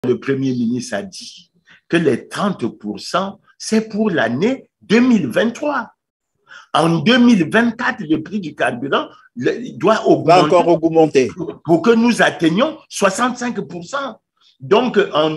Le Premier ministre a dit que les 30%, c'est pour l'année 2023. En 2024, le prix du carburant doit augmenter, encore augmenter pour que nous atteignions 65%. Donc, en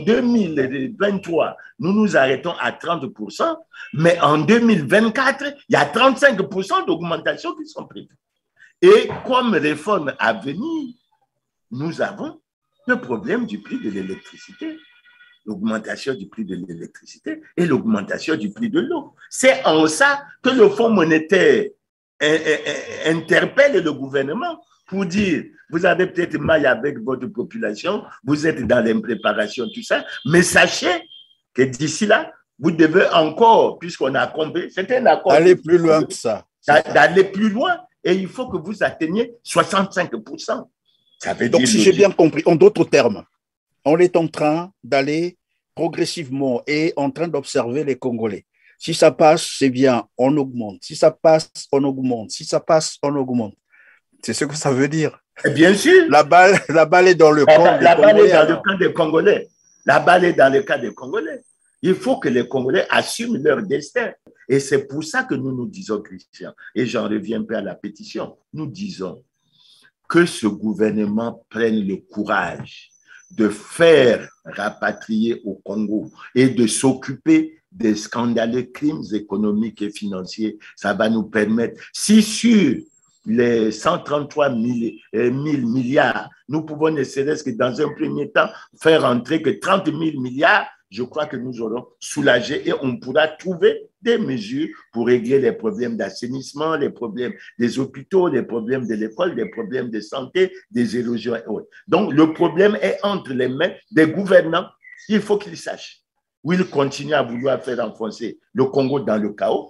2023, nous nous arrêtons à 30%, mais en 2024, il y a 35% d'augmentation qui sont prévues. Et comme réforme à venir, nous avons le problème du prix de l'électricité, l'augmentation du prix de l'électricité et l'augmentation du prix de l'eau. C'est en ça que le Fonds monétaire interpelle le gouvernement pour dire, vous avez peut-être mal avec votre population, vous êtes dans l'impréparation, tout ça, mais sachez que d'ici là, vous devez encore, puisqu'on a compris, c'était un accord. Aller plus loin que ça. D'aller plus loin, et il faut que vous atteigniez 65%. Ça veut Donc, dire si j'ai bien compris, en d'autres termes, on est en train d'aller progressivement et en train d'observer les Congolais. Si ça passe, c'est bien, on augmente. Si ça passe, on augmente. Si ça passe, on augmente. C'est ce que ça veut dire. Et bien sûr. La balle est dans le camp des Congolais. La balle est dans le camp des Congolais. La balle est dans le camp des Congolais. Il faut que les Congolais assument leur destin. Et c'est pour ça que nous nous disons, Christian, et j'en reviens un peu à la pétition, nous disons que ce gouvernement prenne le courage de faire rapatrier au Congo et de s'occuper des scandaleux crimes économiques et financiers. Ça va nous permettre, si sur les 133 000 milliards, nous pouvons ne serait-ce que dans un premier temps faire entrer que 30 000 milliards, je crois que nous aurons soulagé et on pourra trouver des mesures pour régler les problèmes d'assainissement, les problèmes des hôpitaux, les problèmes de l'école, les problèmes de santé, des érosions et autres. Donc, le problème est entre les mains des gouvernants. Il faut qu'ils sachent où ils continuent à vouloir faire enfoncer le Congo dans le chaos.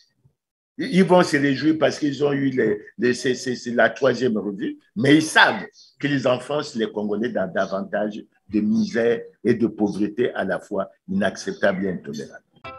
Ils vont se réjouir parce qu'ils ont eu c'est la troisième revue, mais ils savent qu'ils enfoncent les Congolais dans davantage de misère et de pauvreté à la fois inacceptable et intolérable.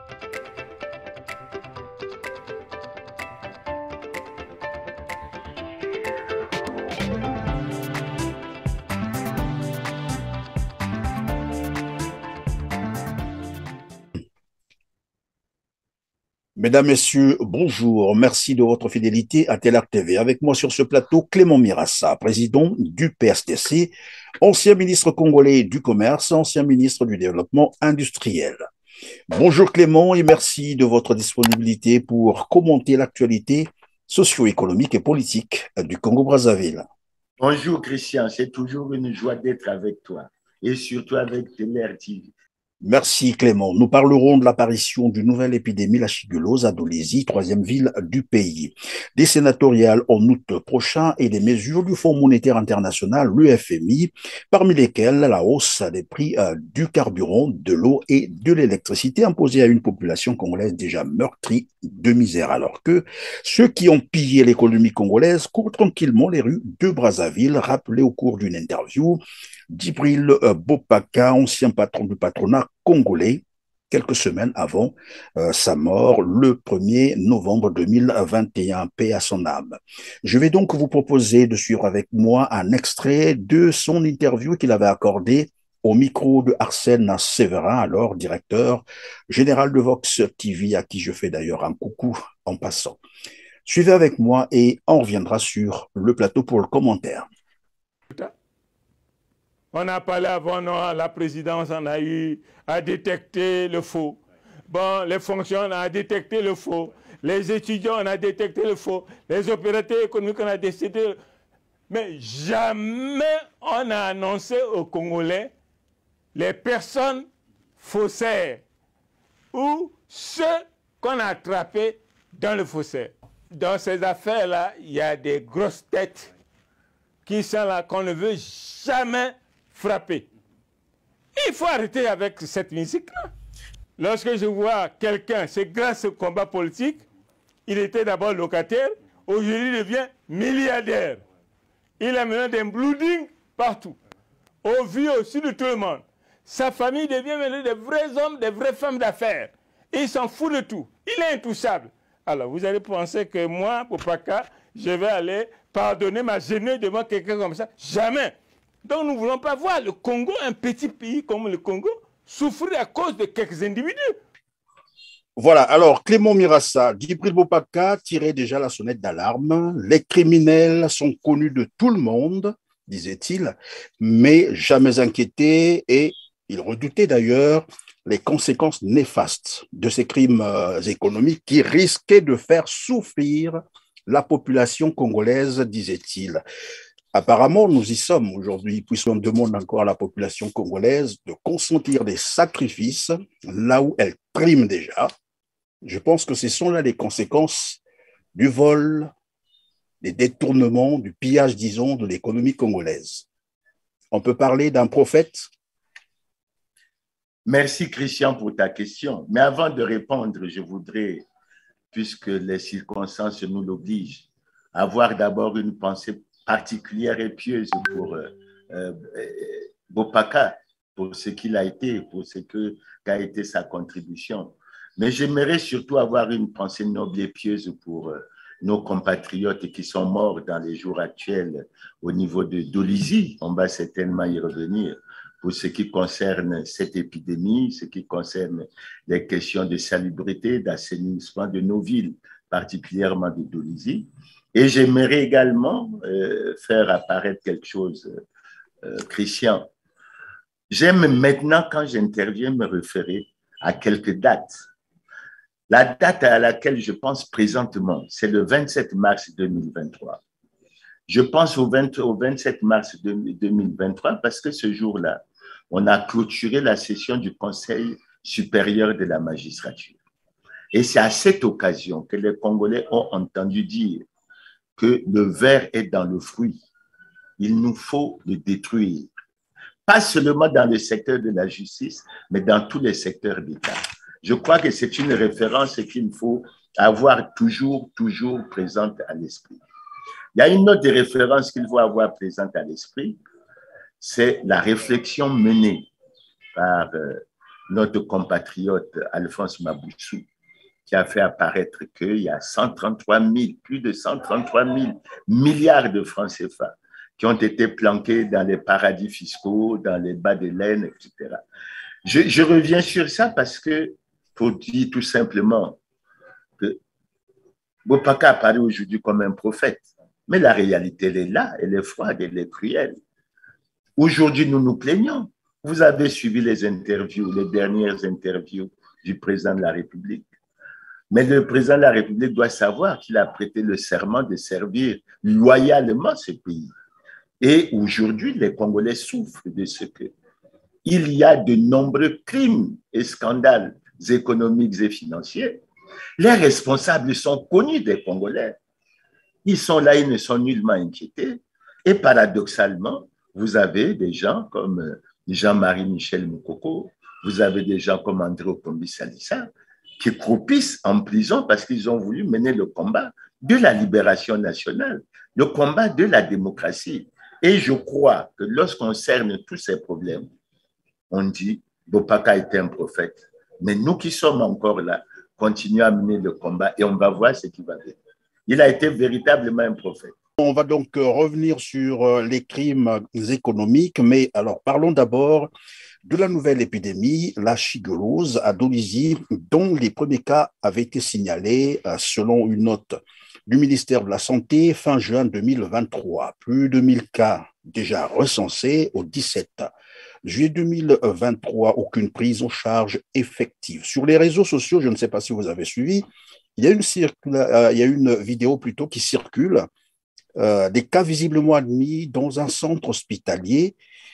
Mesdames, Messieurs, bonjour. Merci de votre fidélité à Télarc TV. Avec moi sur ce plateau, Clément Mirassa, président du PSDC, ancien ministre congolais du Commerce, ancien ministre du Développement industriel. Bonjour Clément et merci de votre disponibilité pour commenter l'actualité socio-économique et politique du Congo-Brazzaville. Bonjour Christian, c'est toujours une joie d'être avec toi et surtout avec Télarc TV. Merci Clément. Nous parlerons de l'apparition d'une nouvelle épidémie, la chigulose à Dolezi, troisième ville du pays. Des sénatoriales en août prochain et des mesures du Fonds monétaire international, le FMI, parmi lesquelles la hausse des prix du carburant, de l'eau et de l'électricité imposée à une population congolaise déjà meurtrie de misère. Alors que ceux qui ont pillé l'économie congolaise courent tranquillement les rues de Brazzaville, rappelé au cours d'une interview Djibril Bopaka, ancien patron du patronat congolais, quelques semaines avant sa mort, le 1er novembre 2021, paix à son âme. Je vais donc vous proposer de suivre avec moi un extrait de son interview qu'il avait accordé au micro de Arsène Séverin, alors directeur général de Vox TV, à qui je fais d'ailleurs un coucou en passant. Suivez avec moi et on reviendra sur le plateau pour le commentaire. On a parlé avant, non, la présidence, on a eu à détecter le faux. Bon, les fonctionnaires, on a détecté le faux. Les étudiants, on a détecté le faux. Les opérateurs économiques, on a détecté. Mais jamais on a annoncé aux Congolais les personnes faussaires ou ceux qu'on a attrapés dans le faussaire. Dans ces affaires-là, il y a des grosses têtes qui sont là, qu'on ne veut jamais frapper. Il faut arrêter avec cette musique-là. Lorsque je vois quelqu'un, c'est grâce au combat politique, il était d'abord locataire, aujourd'hui il devient milliardaire. Il a maintenant des bloodings partout, au vu aussi de tout le monde. Sa famille devient maintenant des vrais hommes, des vraies femmes d'affaires. Il s'en fout de tout. Il est intouchable. Alors vous allez penser que moi, Bopaka, je vais aller pardonner ma jeunesse devant quelqu'un comme ça. Jamais. Donc nous ne voulons pas voir le Congo, un petit pays comme le Congo, souffrir à cause de quelques individus. Voilà, alors Clément Mirassa, Djibril Bopaka tirait déjà la sonnette d'alarme. Les criminels sont connus de tout le monde, disait-il, mais jamais inquiétés, et il redoutait d'ailleurs les conséquences néfastes de ces crimes économiques qui risquaient de faire souffrir la population congolaise, disait-il. Apparemment, nous y sommes aujourd'hui, puisqu'on demande encore à la population congolaise de consentir des sacrifices là où elle prime déjà. Je pense que ce sont là les conséquences du vol, des détournements, du pillage, disons, de l'économie congolaise. On peut parler d'un prophète? Merci Christian pour ta question. Mais avant de répondre, je voudrais, puisque les circonstances nous l'obligent, avoir d'abord une pensée particulière et pieuse pour Bopaka, pour ce qu'il a été, pour ce qu'a été sa contribution. Mais j'aimerais surtout avoir une pensée noble et pieuse pour nos compatriotes qui sont morts dans les jours actuels au niveau de Dolisie. On va certainement y revenir pour ce qui concerne cette épidémie, ce qui concerne les questions de salubrité, d'assainissement de nos villes, particulièrement de Dolisie. Et j'aimerais également faire apparaître quelque chose, Christian. J'aime maintenant, quand j'interviens, me référer à quelques dates. La date à laquelle je pense présentement, c'est le 27 mars 2023. Je pense au 27 mars 2023 parce que ce jour-là, on a clôturé la session du Conseil supérieur de la magistrature. Et c'est à cette occasion que les Congolais ont entendu dire que le ver est dans le fruit. Il nous faut le détruire. Pas seulement dans le secteur de la justice, mais dans tous les secteurs d'État. Je crois que c'est une référence qu'il faut avoir toujours présente à l'esprit. Il y a une autre référence qu'il faut avoir présente à l'esprit, c'est la réflexion menée par notre compatriote Alphonse Maboussou, qui a fait apparaître qu'il y a plus de 133 000 milliards de francs CFA qui ont été planqués dans les paradis fiscaux, dans les bas de laine, etc. Je reviens sur ça parce que, pour dire tout simplement que Bopaka apparaît aujourd'hui comme un prophète, mais la réalité, elle est là, elle est froide, elle est cruelle. Aujourd'hui, nous nous plaignons. Vous avez suivi les interviews, les dernières interviews du président de la République. Mais le président de la République doit savoir qu'il a prêté le serment de servir loyalement ce pays. Et aujourd'hui, les Congolais souffrent de ce que il y a de nombreux crimes et scandales économiques et financiers. Les responsables sont connus des Congolais. Ils sont là, ils ne sont nullement inquiétés. Et paradoxalement, vous avez des gens comme Jean-Marie Michel Moukoko, vous avez des gens comme André Okombi Salissa, qui croupissent en prison parce qu'ils ont voulu mener le combat de la libération nationale, le combat de la démocratie. Et je crois que lorsqu'on cerne tous ces problèmes, on dit Bopaka était un prophète. Mais nous qui sommes encore là, continuons à mener le combat et on va voir ce qui va venir. Il a été véritablement un prophète. On va donc revenir sur les crimes économiques, mais alors parlons d'abord de la nouvelle épidémie, la chigolose à Dolisie, dont les premiers cas avaient été signalés selon une note du ministère de la Santé fin juin 2023. Plus de 1000 cas déjà recensés au 17 juillet 2023, aucune prise en charge effective. Sur les réseaux sociaux, je ne sais pas si vous avez suivi, il y a une vidéo plutôt qui circule, des cas visiblement admis dans un centre hospitalier,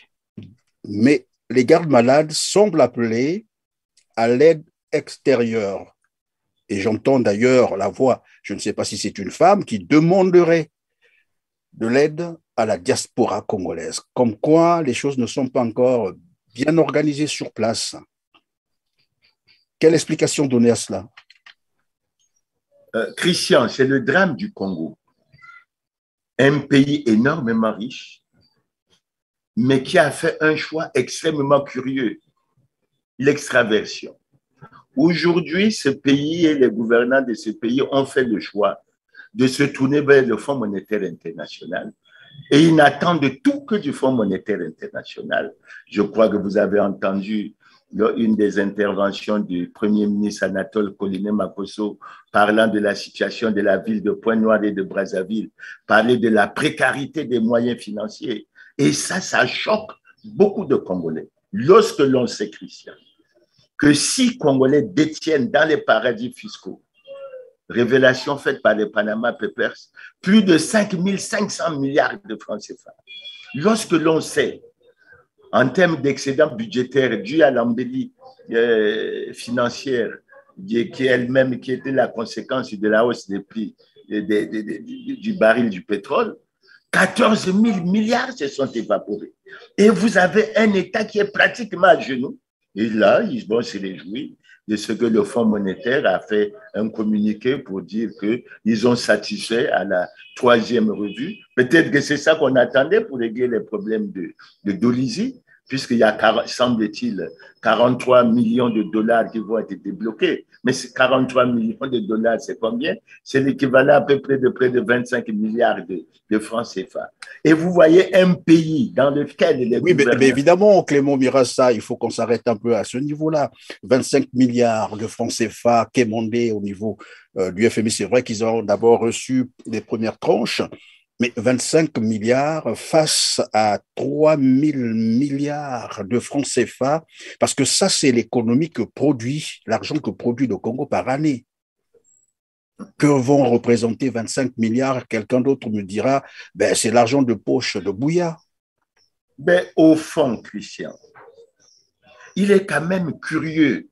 mais les gardes malades semblent appeler à l'aide extérieure. Et j'entends d'ailleurs la voix, je ne sais pas si c'est une femme, qui demanderait de l'aide à la diaspora congolaise. Comme quoi, les choses ne sont pas encore bien organisées sur place. Quelle explication donner à cela? Christian, c'est le drame du Congo. Un pays énormément riche, mais qui a fait un choix extrêmement curieux, l'extraversion. Aujourd'hui, ce pays et les gouvernants de ce pays ont fait le choix de se tourner vers le Fonds monétaire international Et ils n'attendent tout que du Fonds monétaire international. Je crois que vous avez entendu une des interventions du Premier ministre Anatole Koliné-Makosso parlant de la situation de la ville de Pointe-Noire et de Brazzaville, parler de la précarité des moyens financiers. Et ça choque beaucoup de Congolais. Lorsque l'on sait, Christian, que 6 Congolais détiennent dans les paradis fiscaux, révélation faite par les Panama Papers, plus de 5 500 milliards de francs CFA. Lorsque l'on sait, en termes d'excédent budgétaire dû à l'embellie financière, qui était la conséquence de la hausse des prix du baril du pétrole, 14 000 milliards se sont évaporés. Et vous avez un État qui est pratiquement à genoux. Et là, ils vont se réjouir de ce que le Fonds monétaire a fait un communiqué pour dire qu'ils ont satisfait à la 3e revue. Peut-être que c'est ça qu'on attendait pour régler les problèmes de Dolisie, puisqu'il y a, semble-t-il, 43 millions de dollars qui vont être débloqués. Mais ces 43 millions de dollars, c'est combien? C'est l'équivalent à peu près de 25 milliards de francs CFA. Et vous voyez un pays dans lequel les Oui, mais évidemment, Clément Mirassa, il faut qu'on s'arrête un peu à ce niveau-là. 25 milliards de francs CFA quémandés au niveau du FMI. C'est vrai qu'ils ont d'abord reçu les premières tranches, mais 25 milliards face à 3 000 milliards de francs CFA, parce que ça, c'est l'économie que produit, l'argent que produit le Congo par année. Que vont représenter 25 milliards? Quelqu'un d'autre me dira, ben, c'est l'argent de poche de Bouya. Ben, au fond, Christian, il est quand même curieux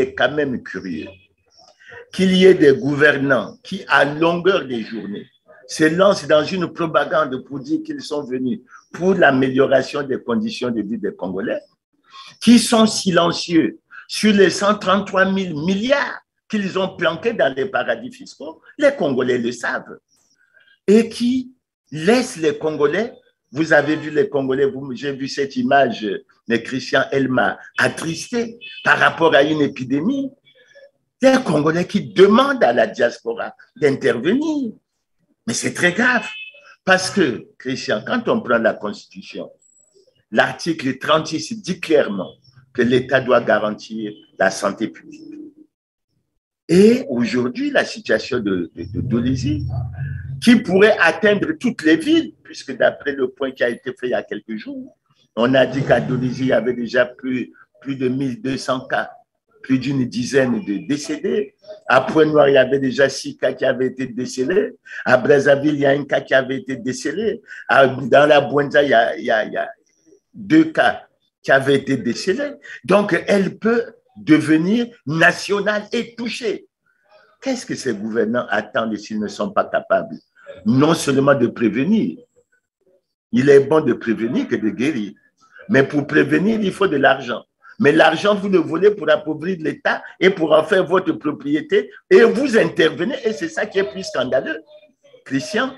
qu'il y ait des gouvernants qui, à longueur des journées, se lancent dans une propagande pour dire qu'ils sont venus pour l'amélioration des conditions de vie des Congolais, qui sont silencieux sur les 133 000 milliards qu'ils ont planqués dans les paradis fiscaux. Les Congolais le savent. Et qui laissent les Congolais, vous avez vu les Congolais, j'ai vu cette image, mais Christian, elle m'a attristé par rapport à une épidémie. Des Congolais qui demandent à la diaspora d'intervenir. Mais c'est très grave, parce que, Christian, quand on prend la Constitution, l'article 36 dit clairement que l'État doit garantir la santé publique. Et aujourd'hui, la situation de Dolisie, qui pourrait atteindre toutes les villes, puisque d'après le point qui a été fait il y a quelques jours, on a dit qu'à Dolisie, il y avait déjà plus de 1200 cas, plus d'une dizaine de décédés. À Pointe-Noire, il y avait déjà 6 cas qui avaient été décelés. À Brazzaville, il y a un cas qui avait été décelé. Dans la Bouenza, il y a 2 cas qui avaient été décelés. Donc, elle peut devenir nationale et touchée. Qu'est-ce que ces gouvernants attendent s'ils ne sont pas capables? Non seulement de prévenir. Il est bon de prévenir que de guérir. Mais pour prévenir, il faut de l'argent. Mais l'argent, vous le volez pour appauvrir l'État et pour en faire votre propriété et vous intervenez. Et c'est ça qui est plus scandaleux. Christian,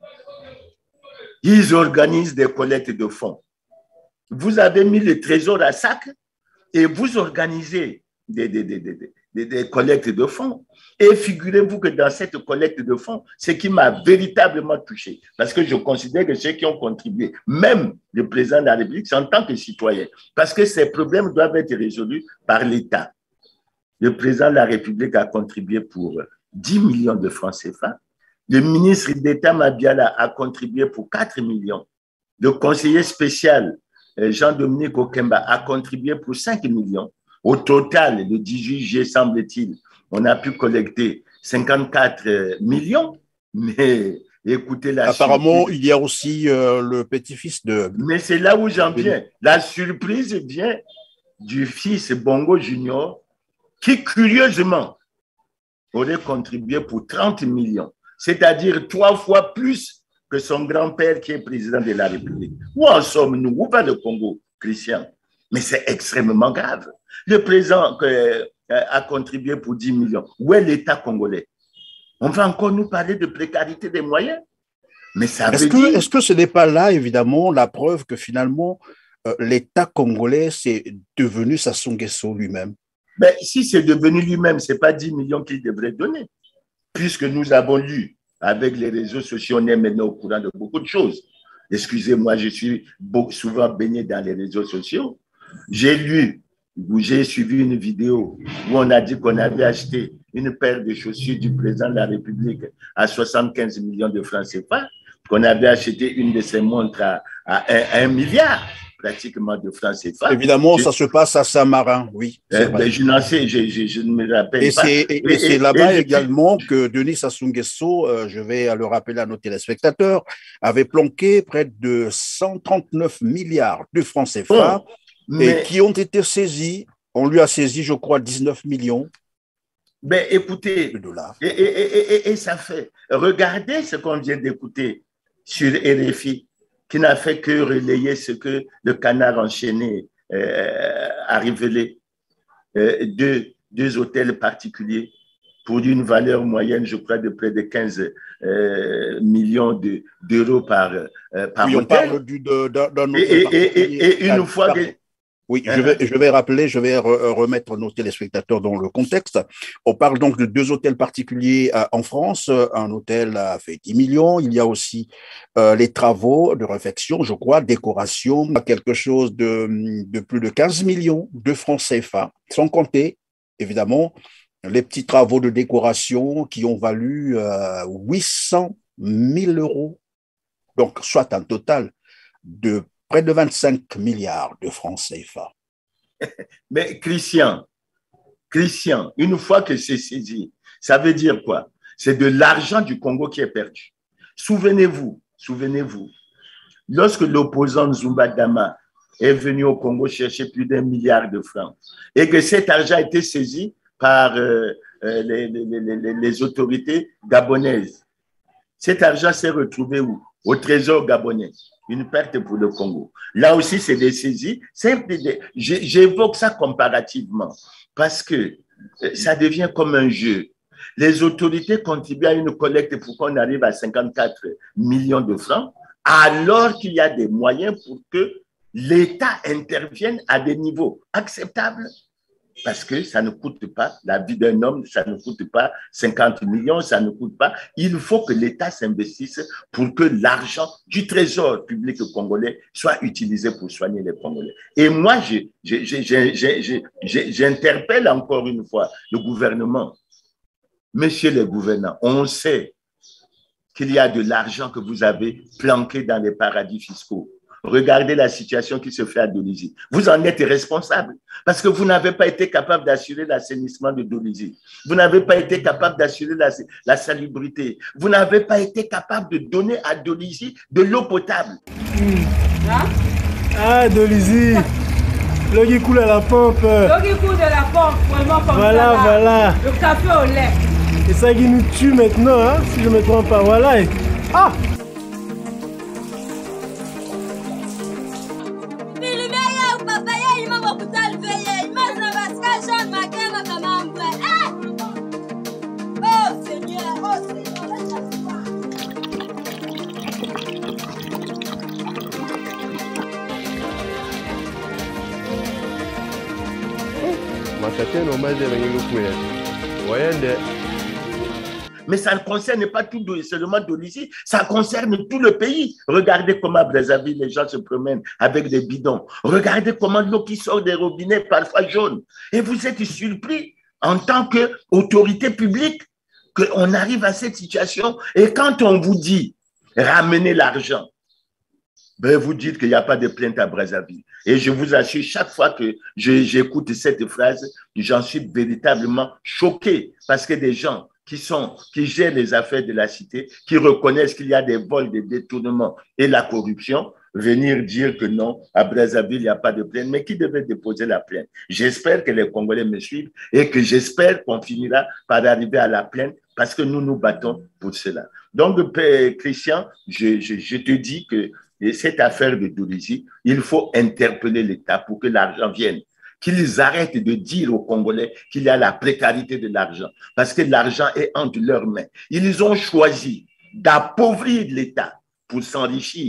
ils organisent des collectes de fonds. Vous avez mis le trésor à sac et vous organisez des collectes de fonds. Et figurez-vous que dans cette collecte de fonds, ce qui m'a véritablement touché, parce que je considère que ceux qui ont contribué, même le président de la République, c'est en tant que citoyen, parce que ces problèmes doivent être résolus par l'État. Le président de la République a contribué pour 10 millions de francs CFA. Le ministre d'État Mabiala a contribué pour 4 millions. Le conseiller spécial Jean-Dominique Okemba a contribué pour 5 millions. Au total, le 18 juillet, semble-t-il, on a pu collecter 54 millions, mais écoutez la apparemment, surprise. Il y a aussi le petit-fils de... Mais c'est là où j'en viens. La surprise vient du fils Bongo Junior, qui, curieusement, aurait contribué pour 30 millions, c'est-à-dire 3 fois plus que son grand-père qui est président de la République. Où en sommes-nous? Où va le Congo, Christian? Mais c'est extrêmement grave. Le président a contribué pour 10 millions. Où est l'État congolais? On va encore nous parler de précarité des moyens. Mais ça veut dire... Est-ce que ce n'est pas là, évidemment, la preuve que finalement, l'État congolais, c'est devenu Sassou Nguesso lui-même? Mais si c'est devenu lui-même, ce n'est pas 10 millions qu'il devrait donner. Puisque nous avons lu, avec les réseaux sociaux, on est maintenant au courant de beaucoup de choses. Excusez-moi, je suis souvent baigné dans les réseaux sociaux. J'ai lu, ou j'ai suivi une vidéo où on a dit qu'on avait acheté une paire de chaussures du président de la République à 75 millions de francs CFA, qu'on avait acheté une de ses montres à 1 milliard pratiquement de francs CFA. Évidemment, ça se passe à Saint-Marin, oui. Je n'en sais, je ne me rappelle pas. Et c'est là-bas également que Denis Sassou Nguesso, je vais le rappeler à nos téléspectateurs, avait planqué près de 139 milliards de francs CFA et qui ont été saisis. On lui a saisi, je crois, 19 millions. Ben, écoutez, de dollars. Et ça fait. Regardez ce qu'on vient d'écouter sur RFI, qui n'a fait que relayer ce que le canard enchaîné a révélé. Deux hôtels particuliers pour une valeur moyenne, je crois, de près de 15 millions d'euros par oui, hôtel. On parle d'un hôtel et une fois que... Oui, je vais rappeler, je vais remettre nos téléspectateurs dans le contexte. On parle donc de 2 hôtels particuliers en France. Un hôtel a fait 10 millions. Il y a aussi les travaux de réfection, je crois, décoration, quelque chose de plus de 15 millions de francs CFA, sans compter, évidemment, les petits travaux de décoration qui ont valu 800 000 euros. Donc, soit un total de près de 25 milliards de francs CFA. Mais Christian, une fois que c'est saisi, ça veut dire quoi? C'est de l'argent du Congo qui est perdu. Souvenez-vous, lorsque l'opposant Zumba Dama est venu au Congo chercher plus d'1 milliard de francs et que cet argent a été saisi par les autorités gabonaises, cet argent s'est retrouvé où? Au trésor gabonais. Une perte pour le Congo. Là aussi, c'est des saisies. J'évoque ça comparativement parce que ça devient comme un jeu. Les autorités contribuent à une collecte pour qu'on arrive à 54 millions de francs, alors qu'il y a des moyens pour que l'État intervienne à des niveaux acceptables. Parce que ça ne coûte pas, la vie d'un homme, ça ne coûte pas 50 millions, ça ne coûte pas. Il faut que l'État s'investisse pour que l'argent du trésor public congolais soit utilisé pour soigner les Congolais. Et moi, j'interpelle encore une fois le gouvernement. Messieurs les gouvernants, on sait qu'il y a de l'argent que vous avez planqué dans les paradis fiscaux. Regardez la situation qui se fait à Dolisie. Vous en êtes responsable parce que vous n'avez pas été capable d'assurer l'assainissement de Dolisie. Vous n'avez pas été capable d'assurer la salubrité. Vous n'avez pas été capable de donner à Dolisie de l'eau potable. Ah, Dolisie, l'eau qui coule à la pompe. L'eau qui coule de la pompe, vraiment comme voilà, ça. Voilà. Le café au lait. C'est ça qui nous tue maintenant, hein, si je ne me trompe pas. Voilà. Ah! Mais ça ne concerne pas tout seulement Dolisie, ça concerne tout le pays. Regardez comment à Brazzaville, les gens se promènent avec des bidons. Regardez comment l'eau qui sort des robinets, parfois jaune. Et vous êtes surpris en tant qu'autorité publique qu'on arrive à cette situation. Et quand on vous dit ramenez l'argent, ben vous dites qu'il n'y a pas de plainte à Brazzaville. Et je vous assure, chaque fois que j'écoute cette phrase, j'en suis véritablement choqué parce que des gens qui gèrent les affaires de la cité, qui reconnaissent qu'il y a des vols, des détournements et la corruption, venir dire que non, à Brazzaville, il n'y a pas de plainte, mais qui devait déposer la plainte? J'espère que les Congolais me suivent et que j'espère qu'on finira par arriver à la plainte parce que nous nous battons pour cela. Donc, Christian, je te dis que cette affaire de Dolisie, il faut interpeller l'État pour que l'argent vienne. Qu'ils arrêtent de dire aux Congolais qu'il y a la précarité de l'argent, parce que l'argent est entre leurs mains. Ils ont choisi d'appauvrir l'État pour s'enrichir,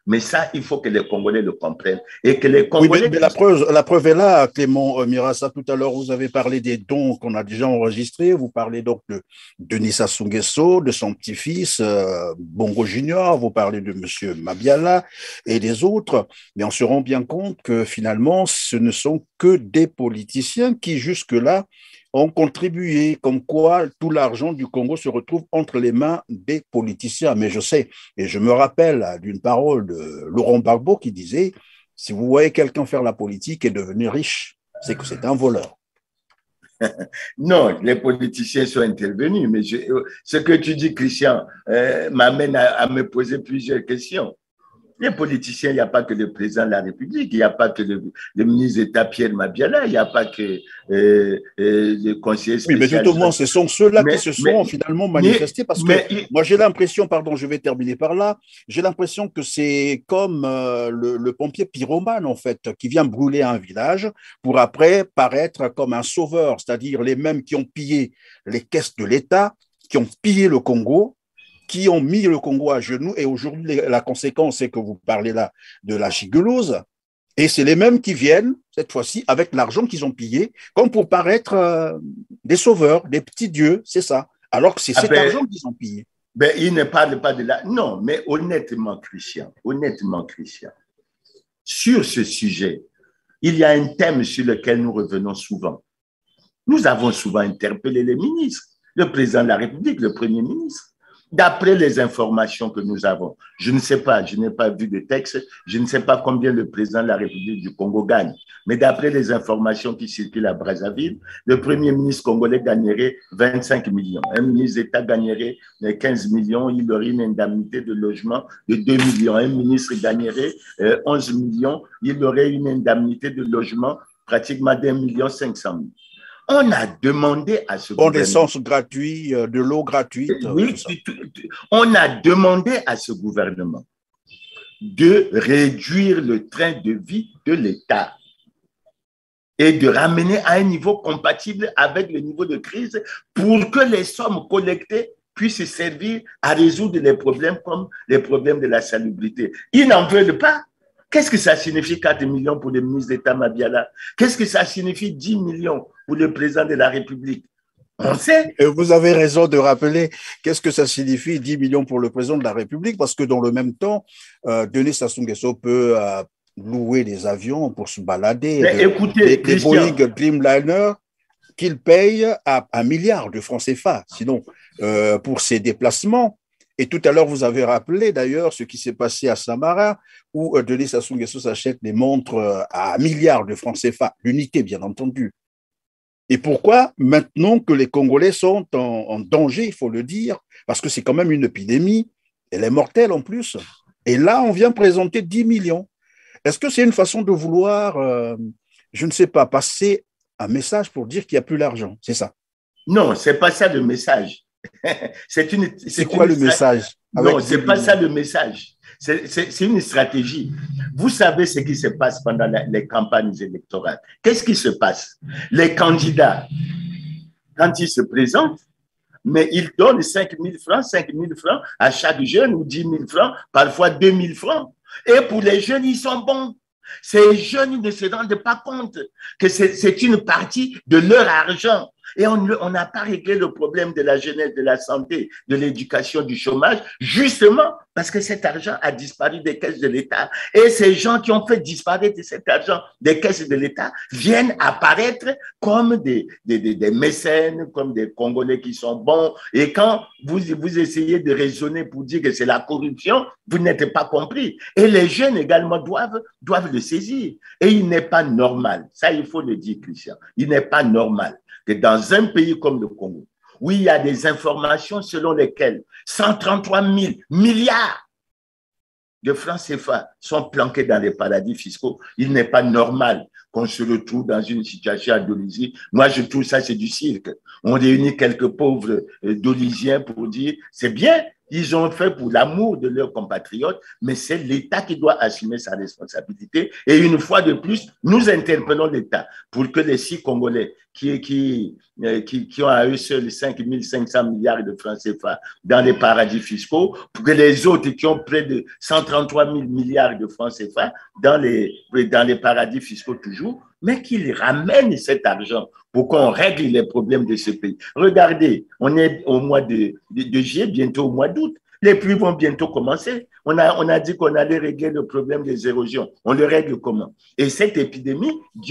Mais ça, il faut que les Congolais le comprennent. Et que les Oui, Congolais... mais la preuve est là, Clément Mirassa. Tout à l'heure, vous avez parlé des dons qu'on a déjà enregistrés. Vous parlez donc de Denis Sassou Nguesso, de son petit-fils Bongo Junior. Vous parlez de M. Mabiala et des autres. Mais on se rend bien compte que finalement, ce ne sont que des politiciens qui, jusque-là, ont contribué, comme quoi tout l'argent du Congo se retrouve entre les mains des politiciens. Mais je sais, et je me rappelle d'une parole de Laurent Gbagbo qui disait: si vous voyez quelqu'un faire la politique et devenir riche, c'est que c'est un voleur. Non, les politiciens sont intervenus, mais ce que tu dis, Christian, m'amène à me poser plusieurs questions. Les politiciens, il n'y a pas que le président de la République, il n'y a pas que le ministre d'État Pierre Mabiala, il n'y a pas que le conseiller spécial. Oui, mais justement, ce sont ceux-là qui se sont finalement manifestés parce que moi j'ai l'impression, pardon, je vais terminer par là, j'ai l'impression que c'est comme le pompier pyromane en fait, qui vient brûler un village pour après paraître comme un sauveur, c'est-à-dire les mêmes qui ont pillé les caisses de l'État, qui ont pillé le Congo, qui ont mis le Congo à genoux, et aujourd'hui, la conséquence, c'est que vous parlez là de la gigolose, et c'est les mêmes qui viennent, cette fois-ci, avec l'argent qu'ils ont pillé, comme pour paraître des sauveurs, des petits dieux, c'est ça, alors que c'est cet argent qu'ils ont pillé. Ben, ils ne parlent pas de la... Non, mais honnêtement, Christian, sur ce sujet, il y a un thème sur lequel nous revenons souvent. Nous avons souvent interpellé les ministres, le président de la République, le premier ministre. D'après les informations que nous avons, je ne sais pas, je n'ai pas vu de texte, je ne sais pas combien le président de la République du Congo gagne, mais d'après les informations qui circulent à Brazzaville, le premier ministre congolais gagnerait 25 millions. Un ministre d'État gagnerait 15 millions, il aurait une indemnité de logement de 2 millions. Un ministre gagnerait 11 millions, il aurait une indemnité de logement pratiquement d'1,5 million. On a demandé à ce gouvernement… d'essence gratuite, de l'eau gratuite. Oui, on a demandé à ce gouvernement de réduire le train de vie de l'État et de ramener à un niveau compatible avec le niveau de crise pour que les sommes collectées puissent servir à résoudre les problèmes comme les problèmes de la salubrité. Ils n'en veulent pas. Qu'est-ce que ça signifie 4 millions pour le ministre d'État Mabiala? Qu'est-ce que ça signifie 10 millions pour le président de la République? On sait. Et vous avez raison de rappeler qu'est-ce que ça signifie 10 millions pour le président de la République, parce que dans le même temps, Denis Sassou Nguesso peut louer des avions pour se balader. Écoutez, des Boeing Dreamliner qu'il paye à 1 milliard de francs CFA, sinon pour ses déplacements. Et tout à l'heure, vous avez rappelé d'ailleurs ce qui s'est passé à Samara, où Denis Sassou Nguesso s'achète des montres à 1 milliard de francs CFA, l'unité bien entendu. Et pourquoi maintenant que les Congolais sont en danger, il faut le dire, parce que c'est quand même une épidémie, elle est mortelle en plus, et là on vient présenter 10 millions. Est-ce que c'est une façon de vouloir, je ne sais pas, passer un message pour dire qu'il n'y a plus d'argent? C'est ça? Non, ce n'est pas ça le message. C'est quoi le message? Non, ce n'est pas ça le message. C'est une stratégie. Vous savez ce qui se passe pendant les campagnes électorales. Qu'est-ce qui se passe? Les candidats, quand ils se présentent, mais ils donnent 5 000 francs à chaque jeune, ou 10 000 francs, parfois 2 000 francs. Et pour les jeunes, ils sont bons. Ces jeunes ne se rendent pas compte que c'est une partie de leur argent. Et on n'a pas réglé le problème de la jeunesse, de la santé, de l'éducation, du chômage, justement parce que cet argent a disparu des caisses de l'État. Et ces gens qui ont fait disparaître cet argent des caisses de l'État viennent apparaître comme des mécènes, comme des Congolais qui sont bons. Et quand vous essayez de raisonner pour dire que c'est la corruption, vous n'êtes pas compris. Et les jeunes également doivent le saisir. Et il n'est pas normal, ça il faut le dire, Christian, il n'est pas normal que dans un pays comme le Congo, où il y a des informations selon lesquelles 133 000 milliards de francs CFA sont planqués dans les paradis fiscaux, il n'est pas normal qu'on se retrouve dans une situation à Dolisie. Moi, je trouve ça, c'est du cirque. On réunit quelques pauvres Dolisiens pour dire, c'est bien, ils ont fait pour l'amour de leurs compatriotes, mais c'est l'État qui doit assumer sa responsabilité. Et une fois de plus, nous interpellons l'État pour que les 6 Congolais qui ont à eux seuls 5 500 milliards de francs CFA dans les paradis fiscaux, pour que les autres qui ont près de 133 000 milliards de francs CFA dans les paradis fiscaux toujours, mais qu'ils ramènent cet argent pour qu'on règle les problèmes de ce pays. Regardez, on est au mois de juillet, bientôt au mois d'août. Les pluies vont bientôt commencer. On a dit qu'on allait régler le problème des érosions. On le règle comment? Et cette épidémie,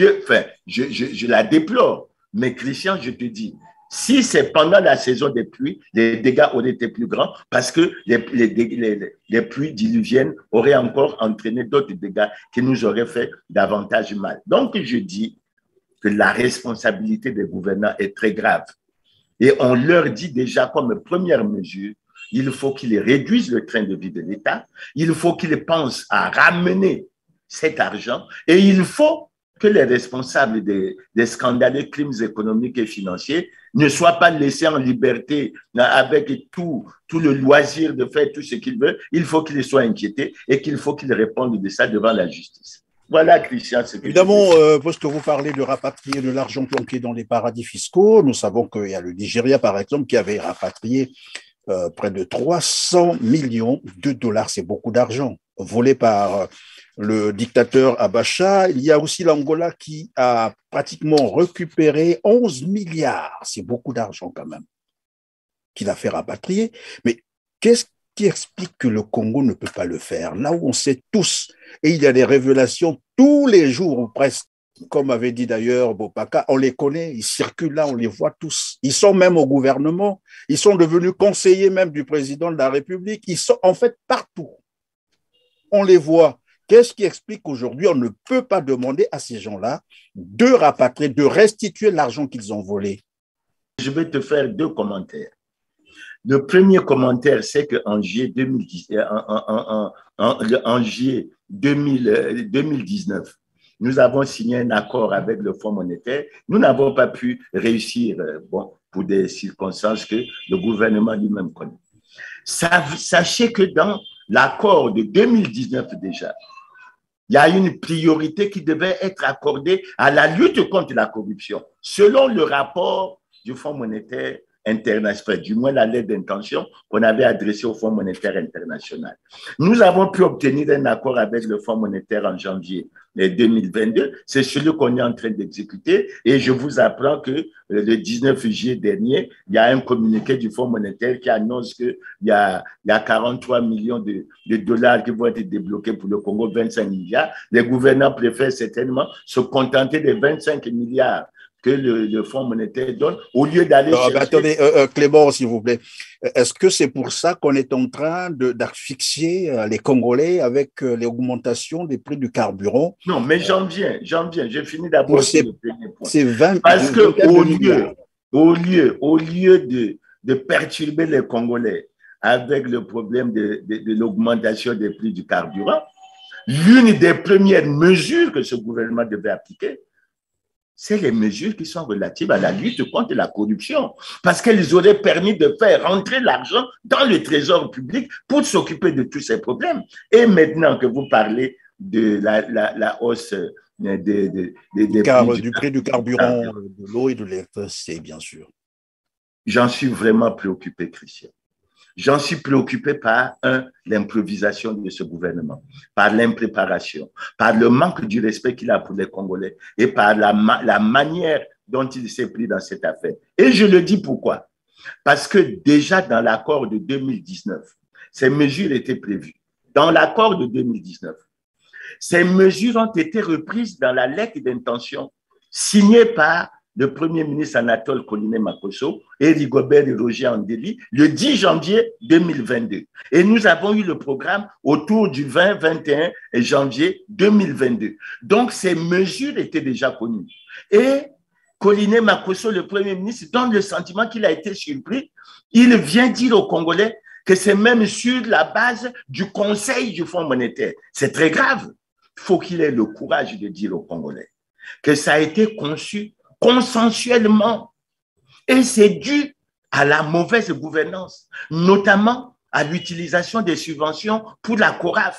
je la déplore. Mais Christian, je te dis, si c'est pendant la saison des pluies, les dégâts auraient été plus grands parce que les pluies diluviennes auraient encore entraîné d'autres dégâts qui nous auraient fait davantage mal. Donc, je dis que la responsabilité des gouvernants est très grave. Et on leur dit déjà comme première mesure, il faut qu'ils réduisent le train de vie de l'État, il faut qu'ils pensent à ramener cet argent et il faut que les responsables des scandaleux crimes économiques et financiers ne soient pas laissés en liberté avec tout le loisir de faire tout ce qu'ils veulent. Il faut qu'ils soient inquiétés et qu'il faut qu'ils répondent de ça devant la justice. Voilà, Christian. Évidemment, puisque vous parlez de rapatrier de l'argent planqué dans les paradis fiscaux, nous savons qu'il y a le Nigeria, par exemple, qui avait rapatrié près de 300 millions de dollars. C'est beaucoup d'argent volé par le dictateur Abacha. Il y a aussi l'Angola qui a pratiquement récupéré 11 milliards. C'est beaucoup d'argent quand même qu'il a fait rapatrier. Mais qu'est-ce qui explique que le Congo ne peut pas le faire? Là où on sait tous, et il y a des révélations tous les jours ou presque, comme avait dit d'ailleurs Bopaka, on les connaît, ils circulent là, on les voit tous. Ils sont même au gouvernement, ils sont devenus conseillers même du président de la République, ils sont en fait partout. On les voit. Qu'est-ce qui explique qu'aujourd'hui, on ne peut pas demander à ces gens-là de rapatrier, de restituer l'argent qu'ils ont volé? Je vais te faire deux commentaires. Le premier commentaire, c'est qu'en juillet 2019, nous avons signé un accord avec le Fonds monétaire. Nous n'avons pas pu réussir, pour des circonstances que le gouvernement lui-même connaît. Sachez que dans l'accord de 2019 déjà, il y a une priorité qui devait être accordée à la lutte contre la corruption, selon le rapport du Fonds monétaire international, du moins la lettre d'intention qu'on avait adressée au Fonds monétaire international. Nous avons pu obtenir un accord avec le Fonds monétaire en janvier 2022. C'est celui qu'on est en train d'exécuter et je vous apprends que le 19 juillet dernier, il y a un communiqué du Fonds monétaire qui annonce qu'il y a 43 millions de dollars qui vont être débloqués pour le Congo, 25 milliards. Les gouvernants préfèrent certainement se contenter des 25 milliards que le Fonds monétaire donne, au lieu d'aller chercher... Attendez, Clément, s'il vous plaît. Est-ce que c'est pour ça qu'on est en train d'asphyxier les Congolais avec l'augmentation des prix du carburant? Non, mais j'en viens. J'ai fini d'abord le premier point. C'est 20 Parce que au lieu de perturber les Congolais avec le problème de l'augmentation des prix du carburant, l'une des premières mesures que ce gouvernement devait appliquer, c'est les mesures qui sont relatives à la lutte contre la corruption, parce qu'elles auraient permis de faire rentrer l'argent dans le trésor public pour s'occuper de tous ces problèmes. Et maintenant que vous parlez de la hausse du prix du carburant, de l'eau et de l'électricité, bien sûr. J'en suis vraiment préoccupé, Christian. J'en suis préoccupé par, l'improvisation de ce gouvernement, par l'impréparation, par le manque du respect qu'il a pour les Congolais et par la manière dont il s'est pris dans cette affaire. Et je le dis pourquoi? Parce que déjà dans l'accord de 2019, ces mesures étaient prévues. Dans l'accord de 2019, ces mesures ont été reprises dans la lettre d'intention signée par le Premier ministre Anatole Koliné-Makosso et Rigobert et Roger Andeli le 10 janvier 2022. Et nous avons eu le programme autour du 20-21 janvier 2022. Donc, ces mesures étaient déjà connues. Et Koliné-Makosso, le Premier ministre, donne le sentiment qu'il a été surpris. Il vient dire aux Congolais que c'est même sur la base du Conseil du Fonds monétaire. C'est très grave. Il faut qu'il ait le courage de dire aux Congolais que ça a été conçu consensuellement. Et c'est dû à la mauvaise gouvernance, notamment à l'utilisation des subventions pour la CORAF.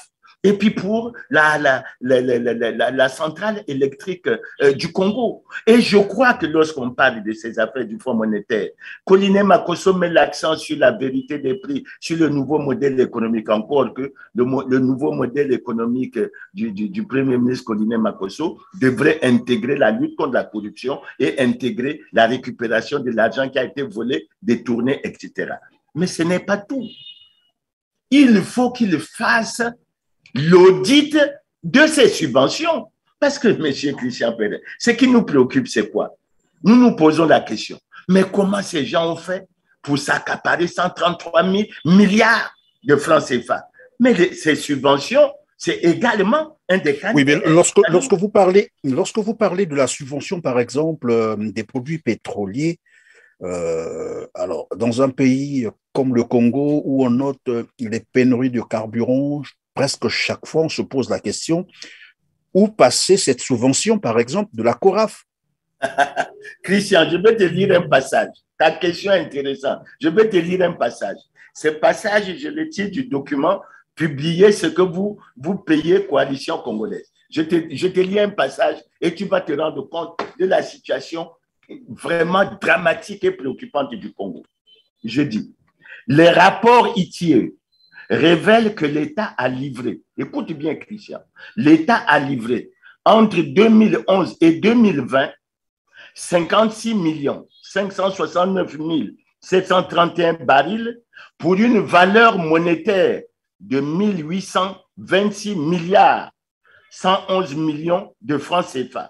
et puis pour la centrale électrique du Congo. Et je crois que lorsqu'on parle de ces affaires du Fonds monétaire, Colline Makosso met l'accent sur la vérité des prix, sur le nouveau modèle économique, encore que le nouveau modèle économique du Premier ministre Colline Makosso devrait intégrer la lutte contre la corruption et intégrer la récupération de l'argent qui a été volé, détourné, etc. Mais ce n'est pas tout. Il faut qu'il fasse l'audit de ces subventions. Parce que, M. Christian Pérez, ce qui nous préoccupe, c'est quoi? Nous nous posons la question. Mais comment ces gens ont fait pour s'accaparer 133 000 milliards de francs CFA? Mais ces subventions, c'est également un des cas. Oui, mais lorsque vous parlez de la subvention, par exemple, des produits pétroliers, alors, dans un pays comme le Congo, où on note les pénuries de carburant, presque chaque fois, on se pose la question, où passer cette subvention, par exemple, de la CORAF? Christian, je vais te lire un passage. Ta question est intéressante. Je vais te lire un passage. Ce passage, je le tire du document publié, ce que vous payez Coalition congolaise. Je te lis un passage et tu vas te rendre compte de la situation vraiment dramatique et préoccupante du Congo. Je dis, les rapports ITIE révèlent que l'État a livré, écoute bien Christian, l'État a livré entre 2011 et 2020 56 569 731 barils pour une valeur monétaire de 1826 milliards 111 millions de francs CFA.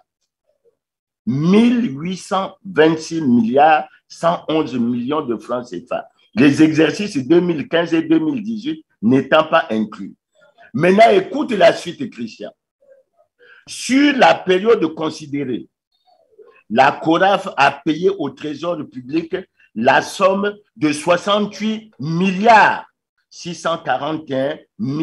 1826 milliards 111 millions de francs CFA. Les exercices 2015 et 2018 n'étant pas inclus. Maintenant, écoute la suite, Christian. Sur la période considérée, la CORAF a payé au Trésor public la somme de 68 milliards 641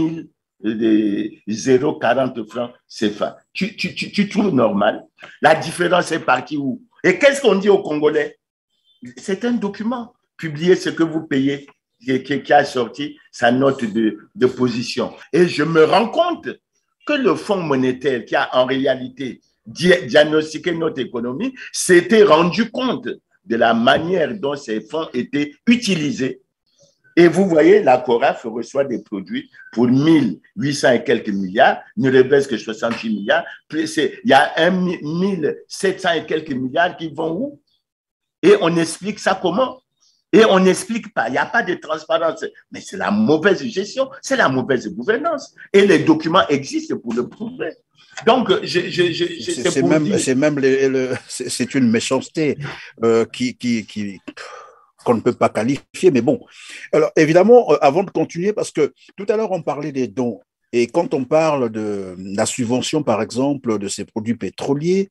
040 francs CFA. Tu trouves normal? La différence est partie où? Et qu'est-ce qu'on dit aux Congolais? C'est un document. Publiez ce que vous payez, qui a sorti sa note de position. Et je me rends compte que le Fonds monétaire, qui a en réalité diagnostiqué notre économie, s'était rendu compte de la manière dont ces fonds étaient utilisés. Et vous voyez, la CORAF reçoit des produits pour 1800 et quelques milliards, ne reste que 68 milliards. Il y a 1700 et quelques milliards qui vont où? Et on explique ça comment? Et on n'explique pas, il n'y a pas de transparence. Mais c'est la mauvaise gestion, c'est la mauvaise gouvernance. Et les documents existent pour le prouver. Donc, c'est une méchanceté qu'on ne peut pas qualifier, mais bon. Alors, évidemment, avant de continuer, parce que tout à l'heure, on parlait des dons. Et quand on parle de la subvention, par exemple, de ces produits pétroliers,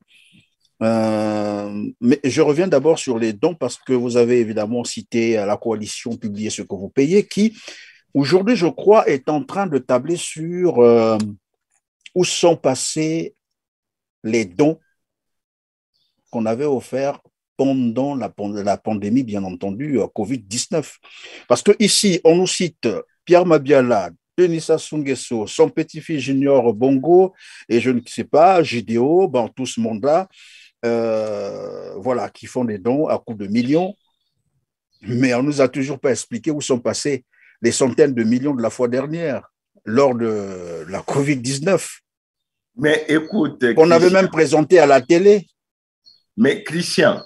mais je reviens d'abord sur les dons parce que vous avez évidemment cité la coalition Publiez ce que vous payez qui, aujourd'hui, je crois, est en train de tabler sur où sont passés les dons qu'on avait offerts pendant la pandémie, bien entendu, Covid-19. Parce que ici, on nous cite Pierre Mabiala, Denis Sassou Nguesso, son petit-fils Junior Bongo, et je ne sais pas, Gideon, tout ce monde-là, voilà, qui font des dons à coups de millions, mais on ne nous a toujours pas expliqué où sont passés les centaines de millions de la fois dernière, lors de la Covid-19. Mais écoute, on avait même présenté à la télé. Mais Christian,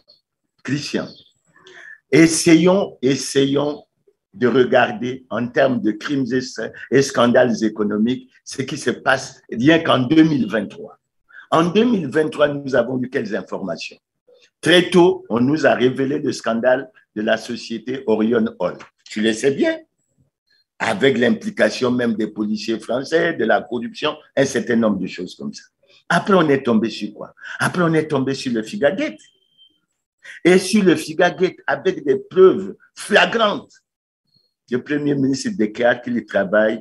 essayons de regarder en termes de crimes et scandales économiques ce qui se passe rien qu'en 2023. En 2023, nous avons eu quelles informations? Très tôt, on nous a révélé le scandale de la société Orion Hall. Tu le sais bien, avec l'implication même des policiers français, de la corruption, un certain nombre de choses comme ça. Après, on est tombé sur quoi? Après, on est tombé sur le Figagate. Et sur le Figagate, avec des preuves flagrantes, le Premier ministre déclare qu'il travaille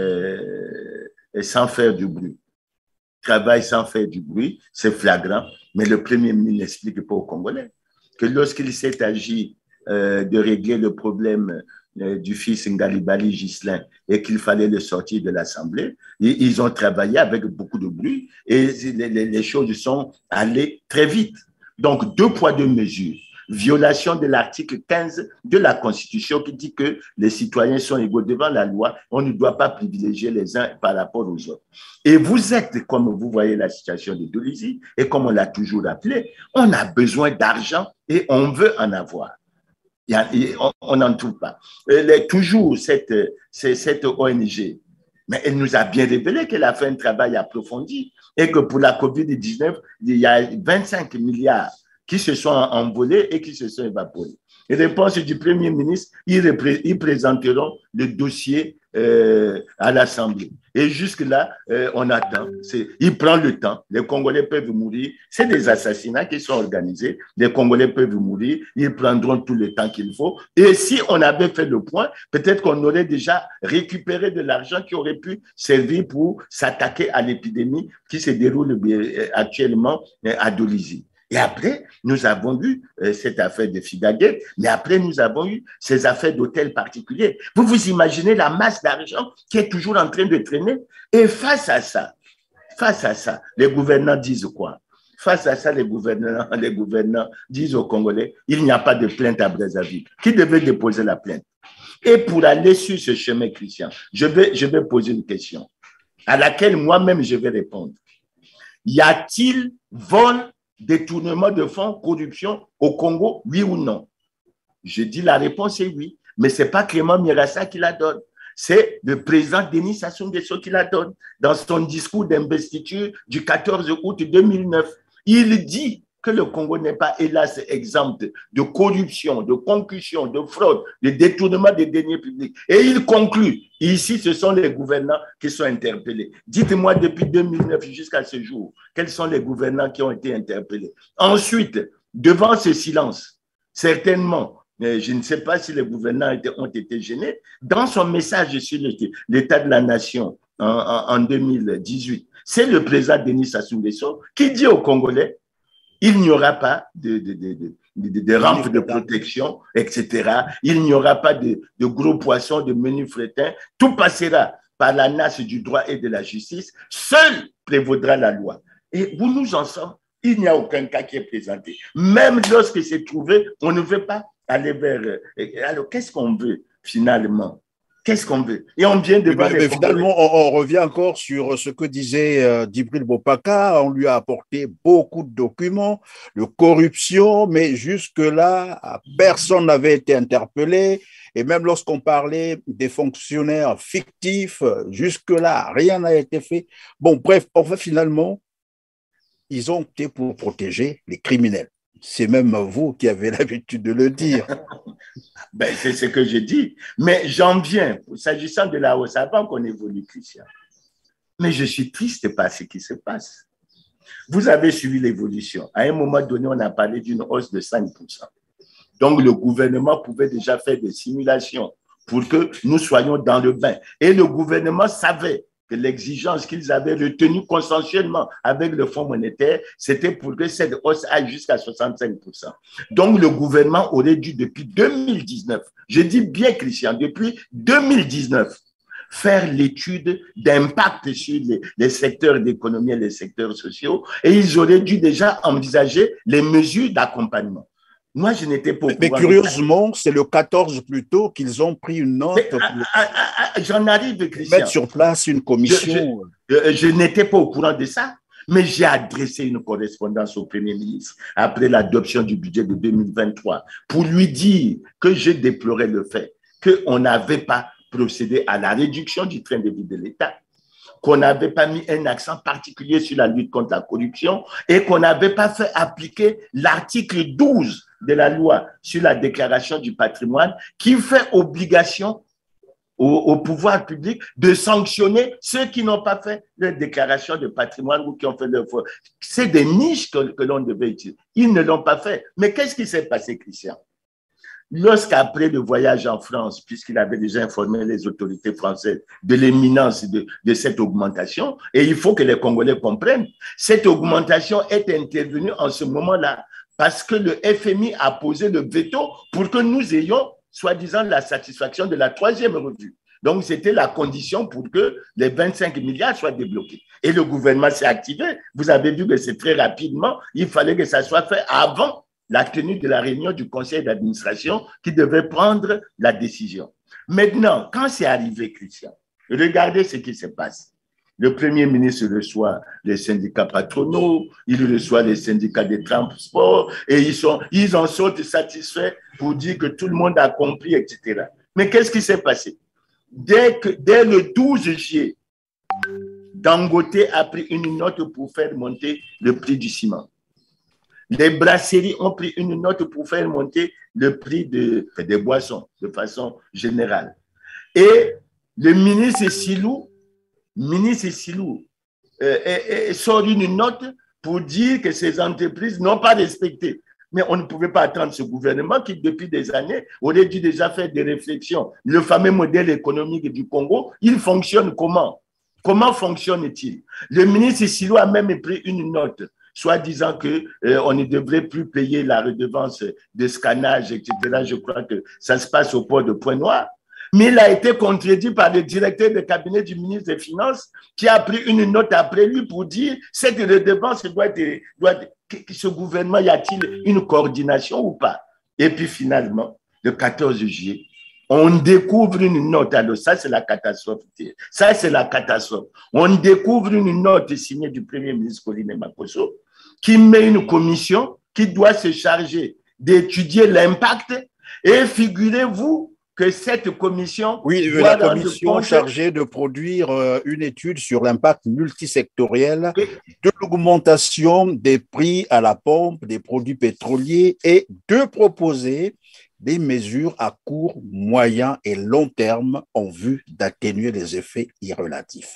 sans faire du bruit. Travaille sans faire du bruit, c'est flagrant, mais le Premier ministre n'explique pas aux Congolais que lorsqu'il s'est agi de régler le problème du fils Ngalibali Ghislain et qu'il fallait le sortir de l'Assemblée. Ils ont travaillé avec beaucoup de bruit et les choses sont allées très vite. Donc, 2 poids, 2 mesures. Violation de l'article 15 de la Constitution qui dit que les citoyens sont égaux devant la loi. On ne doit pas privilégier les uns par rapport aux autres. Et vous êtes, comme vous voyez la situation de Dolizy, et comme on l'a toujours appelé, on a besoin d'argent et on veut en avoir. On n'en trouve pas. Toujours cette ONG, mais elle nous a bien révélé qu'elle a fait un travail approfondi et que pour la COVID-19, il y a 25 milliards qui se sont envolés et qui se sont évaporés. Et réponse du Premier ministre, ils présenteront le dossier à l'Assemblée. Et jusque-là, on attend. Il prend le temps. Les Congolais peuvent mourir. C'est des assassinats qui sont organisés. Les Congolais peuvent mourir. Ils prendront tout le temps qu'il faut. Et si on avait fait le point, peut-être qu'on aurait déjà récupéré de l'argent qui aurait pu servir pour s'attaquer à l'épidémie qui se déroule actuellement à Dolizy. Et après, nous avons eu cette affaire de Fidagate, mais après, nous avons eu ces affaires d'hôtels particuliers. Vous vous imaginez la masse d'argent qui est toujours en train de traîner? Et face à ça, les gouvernants disent quoi? Face à ça, les gouvernants disent aux Congolais, il n'y a pas de plainte à Brazzaville. Qui devait déposer la plainte? Et pour aller sur ce chemin, Christian, je vais poser une question à laquelle moi-même je vais répondre. Y a-t-il vol, détournement de fonds, corruption au Congo, oui ou non? Je dis la réponse est oui, mais ce n'est pas Clément Mirassa qui la donne. C'est le président Denis Sassou Nguesso qui la donne dans son discours d'investiture du 14 août 2009. Il dit que le Congo n'est pas, hélas, exempt de corruption, de concussion, de fraude, de détournement des deniers publics. Et il conclut, ici, ce sont les gouvernants qui sont interpellés. Dites-moi, depuis 2009 jusqu'à ce jour, quels sont les gouvernants qui ont été interpellés? Ensuite, devant ce silence, certainement, je ne sais pas si les gouvernants ont été gênés, dans son message sur l'état de la nation en 2018, c'est le président Denis Sassou Nguesso qui dit aux Congolais, il n'y aura pas de rampes de protection, etc. Il n'y aura pas de gros poissons, de menus frétins. Tout passera par la nasse du droit et de la justice. Seul prévaudra la loi. Et où nous en sommes, il n'y a aucun cas qui est présenté. Même lorsque c'est trouvé, on ne veut pas aller vers... Alors, qu'est-ce qu'on veut finalement? Qu'est-ce qu'on veut? Et on vient de... Mais finalement, on revient encore sur ce que disait Djibril Bopaka. On lui a apporté beaucoup de documents de corruption, mais jusque-là, personne n'avait été interpellé. Et même lorsqu'on parlait des fonctionnaires fictifs, jusque-là, rien n'a été fait. Bon, bref, en fait, finalement, ils ont opté pour protéger les criminels. C'est même vous qui avez l'habitude de le dire. Ben, c'est ce que je dis. Mais j'en viens, s'agissant de la hausse, avant qu'on évolue, Christian. Mais je suis triste par ce qui se passe. Vous avez suivi l'évolution. À un moment donné, on a parlé d'une hausse de 5%. Donc, le gouvernement pouvait déjà faire des simulations pour que nous soyons dans le bain. Et le gouvernement savait que l'exigence qu'ils avaient retenue consensuellement avec le Fonds monétaire, c'était pour que cette hausse aille jusqu'à 65%. Donc, le gouvernement aurait dû, depuis 2019, je dis bien, Christian, depuis 2019, faire l'étude d'impact sur les secteurs d'économie et les secteurs sociaux, et ils auraient dû déjà envisager les mesures d'accompagnement. Moi, je n'étais pas au courant. Mais curieusement, c'est le 14 plus tôt qu'ils ont pris une note pour j'en arrive, Christian. Mettre sur place une commission. Je n'étais pas au courant de ça, mais j'ai adressé une correspondance au Premier ministre après l'adoption du budget de 2023 pour lui dire que je déplorais le fait qu'on n'avait pas procédé à la réduction du train de vie de l'État, qu'on n'avait pas mis un accent particulier sur la lutte contre la corruption et qu'on n'avait pas fait appliquer l'article 12 de la loi sur la déclaration du patrimoine qui fait obligation au pouvoir public de sanctionner ceux qui n'ont pas fait leur déclaration de patrimoine ou qui ont fait leur foi. C'est des niches que l'on devait utiliser. Ils ne l'ont pas fait. Mais qu'est-ce qui s'est passé, Christian? Lorsqu'après le voyage en France, puisqu'il avait déjà informé les autorités françaises de l'imminence de cette augmentation, et il faut que les Congolais comprennent, cette augmentation est intervenue en ce moment-là parce que le FMI a posé le veto pour que nous ayons soi-disant, la satisfaction de la troisième revue. Donc, c'était la condition pour que les 25 milliards soient débloqués. Et le gouvernement s'est activé. Vous avez vu que c'est très rapidement. Il fallait que ça soit fait avant la tenue de la réunion du conseil d'administration qui devait prendre la décision. Maintenant, quand c'est arrivé, Christian, regardez ce qui se passe. Le Premier ministre reçoit les syndicats patronaux, il reçoit les syndicats des transports et ils en sortent satisfaits pour dire que tout le monde a compris, etc. Mais qu'est-ce qui s'est passé? Dès le 12 juillet, Dangote a pris une note pour faire monter le prix du ciment. Les brasseries ont pris une note pour faire monter le prix des boissons de façon générale. Et le ministre Silou sort une note pour dire que ces entreprises n'ont pas respecté. Mais on ne pouvait pas attendre ce gouvernement qui, depuis des années, aurait dû déjà faire des réflexions. Le fameux modèle économique du Congo, il fonctionne comment? Comment fonctionne-t-il? Le ministre Silou a même pris une note, soit disant qu'on ne devrait plus payer la redevance de scannage, etc. Je crois que ça se passe au port de Pointe-Noire. Mais il a été contredit par le directeur de cabinet du ministre des Finances qui a pris une note après lui pour dire cette redevance doit être ce gouvernement, y a-t-il une coordination ou pas? Et puis finalement, le 14 juillet, on découvre une note. Alors ça, c'est la catastrophe. Ça, c'est la catastrophe. On découvre une note signée du Premier ministre Colline Makosso qui met une commission qui doit se charger d'étudier l'impact. Et figurez-vous que cette commission… Oui, la commission chargée de produire une étude sur l'impact multisectoriel de l'augmentation des prix à la pompe des produits pétroliers et de proposer des mesures à court, moyen et long terme en vue d'atténuer les effets irrélatifs.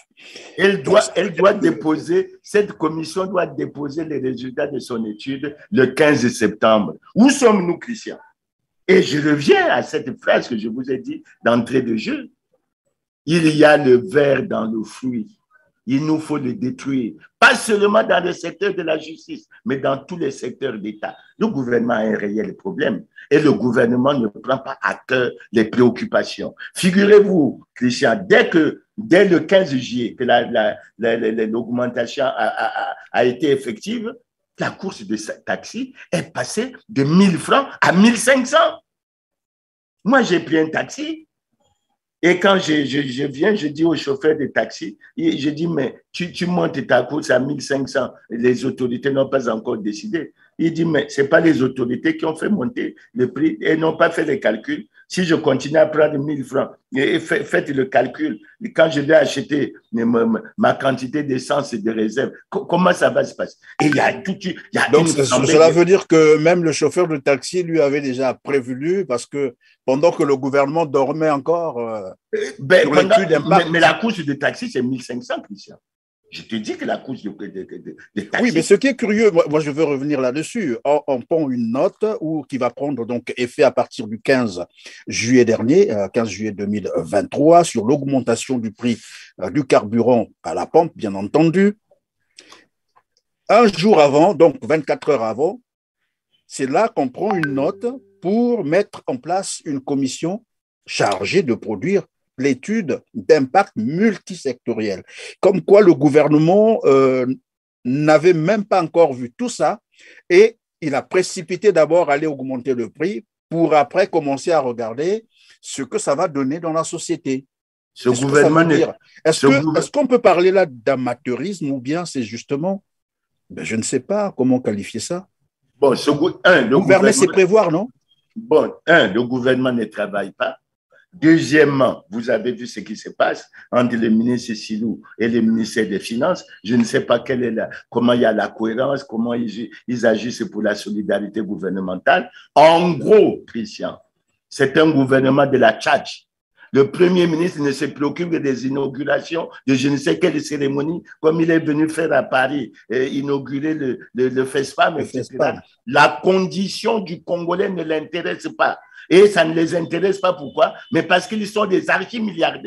Cette commission doit déposer les résultats de son étude le 15 septembre. Où sommes-nous, Christian? Et je reviens à cette phrase que je vous ai dit d'entrée de jeu. Il y a le ver dans le fruit. Il nous faut le détruire. Pas seulement dans le secteur de la justice, mais dans tous les secteurs d'État. Le gouvernement a un réel problème et le gouvernement ne prend pas à cœur les préoccupations. Figurez-vous, Christian, dès le 15 juillet que l'augmentation a été effective, la course de taxi est passée de 1000 francs à 1500. Moi, j'ai pris un taxi et quand je viens, je dis au chauffeur de taxi, je dis, mais tu montes ta course à 1500, les autorités n'ont pas encore décidé. Il dit, mais ce n'est pas les autorités qui ont fait monter le prix et n'ont pas fait les calculs. Si je continue à prendre 1000 francs, et faites le calcul, quand je vais acheter ma quantité d'essence et de réserve, comment ça va se passer? Et donc, cela veut dire que même le chauffeur de taxi lui avait déjà prévenu parce que pendant que le gouvernement dormait encore sur l'étude d'impact. Mais la course de taxi, c'est 1500, Christian. Je te dis que la course de taxi… Oui, mais ce qui est curieux, moi je veux revenir là-dessus. On prend une note qui va prendre donc effet à partir du 15 juillet dernier, 15 juillet 2023, sur l'augmentation du prix du carburant à la pompe, bien entendu. Un jour avant, donc 24 heures avant, c'est là qu'on prend une note pour mettre en place une commission chargée de produire l'étude d'impact multisectoriel. Comme quoi le gouvernement n'avait même pas encore vu tout ça et il a précipité d'abord aller augmenter le prix pour après commencer à regarder ce que ça va donner dans la société. Est-ce qu'on peut parler là d'amateurisme ou bien c'est justement, je ne sais pas comment qualifier ça. Bon, gouverner, c'est prévoir, non? Bon, le gouvernement ne travaille pas. Deuxièmement, vous avez vu ce qui se passe entre le ministre Silou et le ministère des Finances. Je ne sais pas comment il y a la cohérence, comment ils agissent pour la solidarité gouvernementale. En gros, Christian, c'est un gouvernement de la tchatch. Le Premier ministre ne se préoccupe que des inaugurations de je ne sais quelle cérémonie, comme il est venu faire à Paris, inaugurer le FESPAM, etc. La condition du Congolais ne l'intéresse pas. Et ça ne les intéresse pas. Pourquoi? Mais parce qu'ils sont des archi-milliardaires.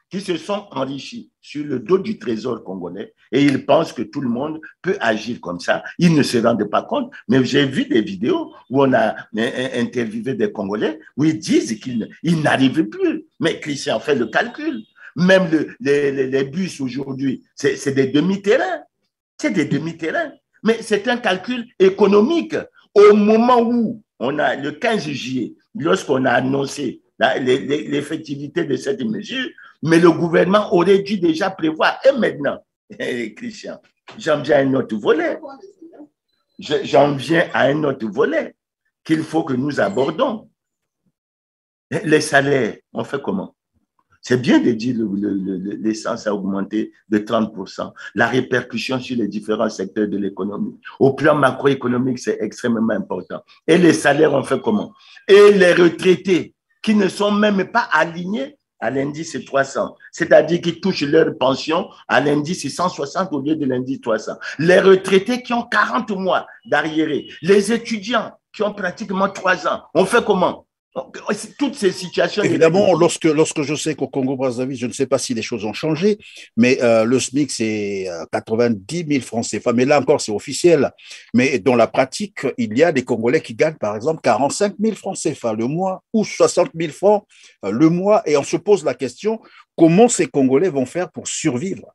qui se sont enrichis sur le dos du trésor congolais et ils pensent que tout le monde peut agir comme ça. Ils ne se rendent pas compte. Mais j'ai vu des vidéos où on a interviewé des Congolais où ils disent qu'ils n'arrivent plus. Mais Christian fait le calcul. Même les bus aujourd'hui, c'est des demi-terrains. C'est des demi-terrains. Mais c'est un calcul économique. Au moment où on a le 15 juillet, lorsqu'on a annoncé l'effectivité de cette mesure, mais le gouvernement aurait dû déjà prévoir. Et maintenant, Christian, j'en viens à un autre volet. J'en viens à un autre volet qu'il faut que nous abordons. Les salaires, on fait comment? C'est bien de dire l'essence a augmenté de 30%. La répercussion sur les différents secteurs de l'économie. Au plan macroéconomique, c'est extrêmement important. Et les salaires, on fait comment? Et les retraités qui ne sont même pas alignés à l'indice 300, c'est-à-dire qui touchent leur pension à l'indice 160 au lieu de l'indice 300. Les retraités qui ont 40 mois d'arriéré, les étudiants qui ont pratiquement 3 ans, on fait comment? Toutes ces situations. Évidemment, lorsque je sais qu'au Congo-Brazzaville, je ne sais pas si les choses ont changé, mais le SMIC, c'est 90 000 francs CFA. Mais là encore, c'est officiel. Mais dans la pratique, il y a des Congolais qui gagnent, par exemple, 45 000 francs CFA le mois ou 60 000 francs le mois. Et on se pose la question, comment ces Congolais vont faire pour survivre?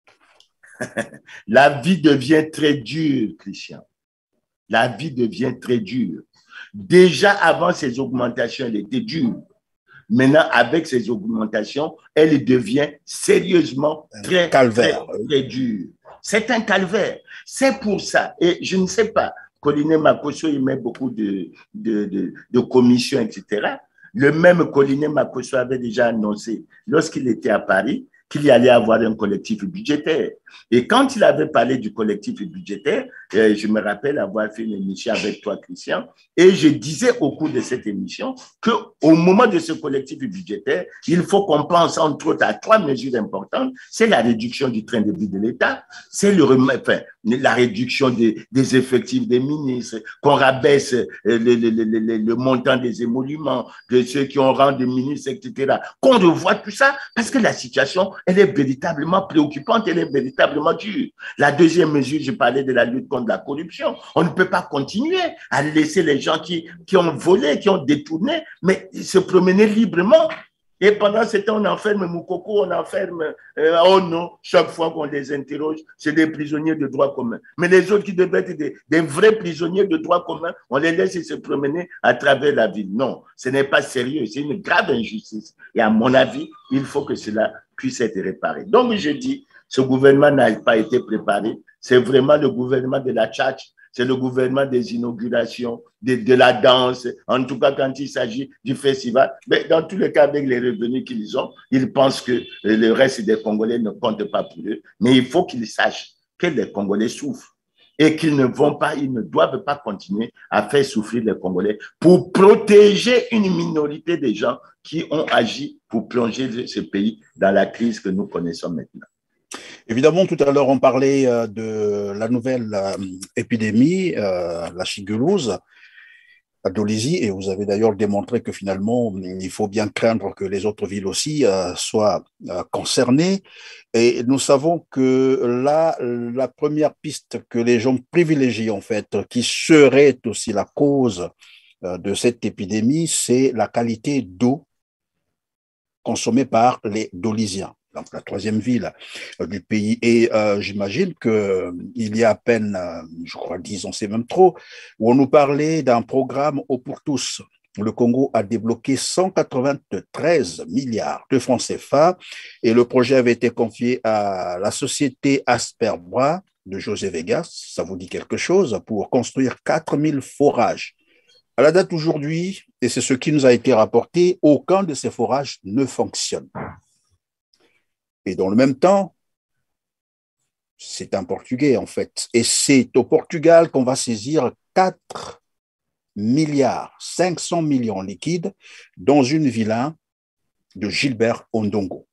La vie devient très dure, Christian. La vie devient très dure. Déjà avant ces augmentations, elle était dure. Maintenant, avec ces augmentations, elle devient sérieusement très dure. C'est un calvaire. C'est pour ça. Et je ne sais pas, Colline Makosso, il met beaucoup de commissions, etc. Le même Colline Makosso avait déjà annoncé, lorsqu'il était à Paris, qu'il y allait avoir un collectif budgétaire. Et quand il avait parlé du collectif budgétaire, je me rappelle avoir fait une émission avec toi, Christian, et je disais au cours de cette émission qu'au moment de ce collectif budgétaire, il faut qu'on pense entre autres à 3 mesures importantes. C'est la réduction du train de vie de l'État, c'est la réduction des effectifs des ministres, qu'on rabaisse le montant des émoluments, de ceux qui ont rang de ministres, etc. Qu'on revoie tout ça, parce que la situation, elle est véritablement préoccupante, elle est véritablement dure. La deuxième mesure, je parlais de la lutte contre la corruption. On ne peut pas continuer à laisser les gens qui ont volé, qui ont détourné, mais se promener librement. Et pendant ce temps, on enferme Moukoko, on enferme oh non, chaque fois qu'on les interroge, c'est des prisonniers de droit commun. Mais les autres qui devaient être des vrais prisonniers de droit commun, on les laisse se promener à travers la ville. Non, ce n'est pas sérieux, c'est une grave injustice. Et à mon avis, il faut que cela puisse être réparé. Donc je dis, ce gouvernement n'a pas été préparé. C'est vraiment le gouvernement de la tchatch, c'est le gouvernement des inaugurations, de la danse, en tout cas quand il s'agit du festival. Mais dans tous les cas, avec les revenus qu'ils ont, ils pensent que le reste des Congolais ne compte pas pour eux. Mais il faut qu'ils sachent que les Congolais souffrent et qu'ils ne doivent pas continuer à faire souffrir les Congolais pour protéger une minorité de gens qui ont agi pour plonger ce pays dans la crise que nous connaissons maintenant. Évidemment, tout à l'heure, on parlait de la nouvelle épidémie, la chigoulose, à Dolezi, et vous avez d'ailleurs démontré que finalement, il faut bien craindre que les autres villes aussi soient concernées. Et nous savons que là, la première piste que les gens privilégient, en fait, qui serait aussi la cause de cette épidémie, c'est la qualité d'eau consommée par les Dolésiens. Donc la 3e ville du pays. Et j'imagine qu'il y a à peine, je crois 10 ans, c'est même trop, où on nous parlait d'un programme Eau pour tous. Le Congo a débloqué 193 milliards de francs CFA et le projet avait été confié à la société Asperbra de José Vegas, ça vous dit quelque chose, pour construire 4000 forages. À la date d'aujourd'hui, et c'est ce qui nous a été rapporté, aucun de ces forages ne fonctionne. Et dans le même temps, c'est un Portugais en fait. Et c'est au Portugal qu'on va saisir 4 milliards 500 millions liquides dans une villa de Gilbert Ondongo.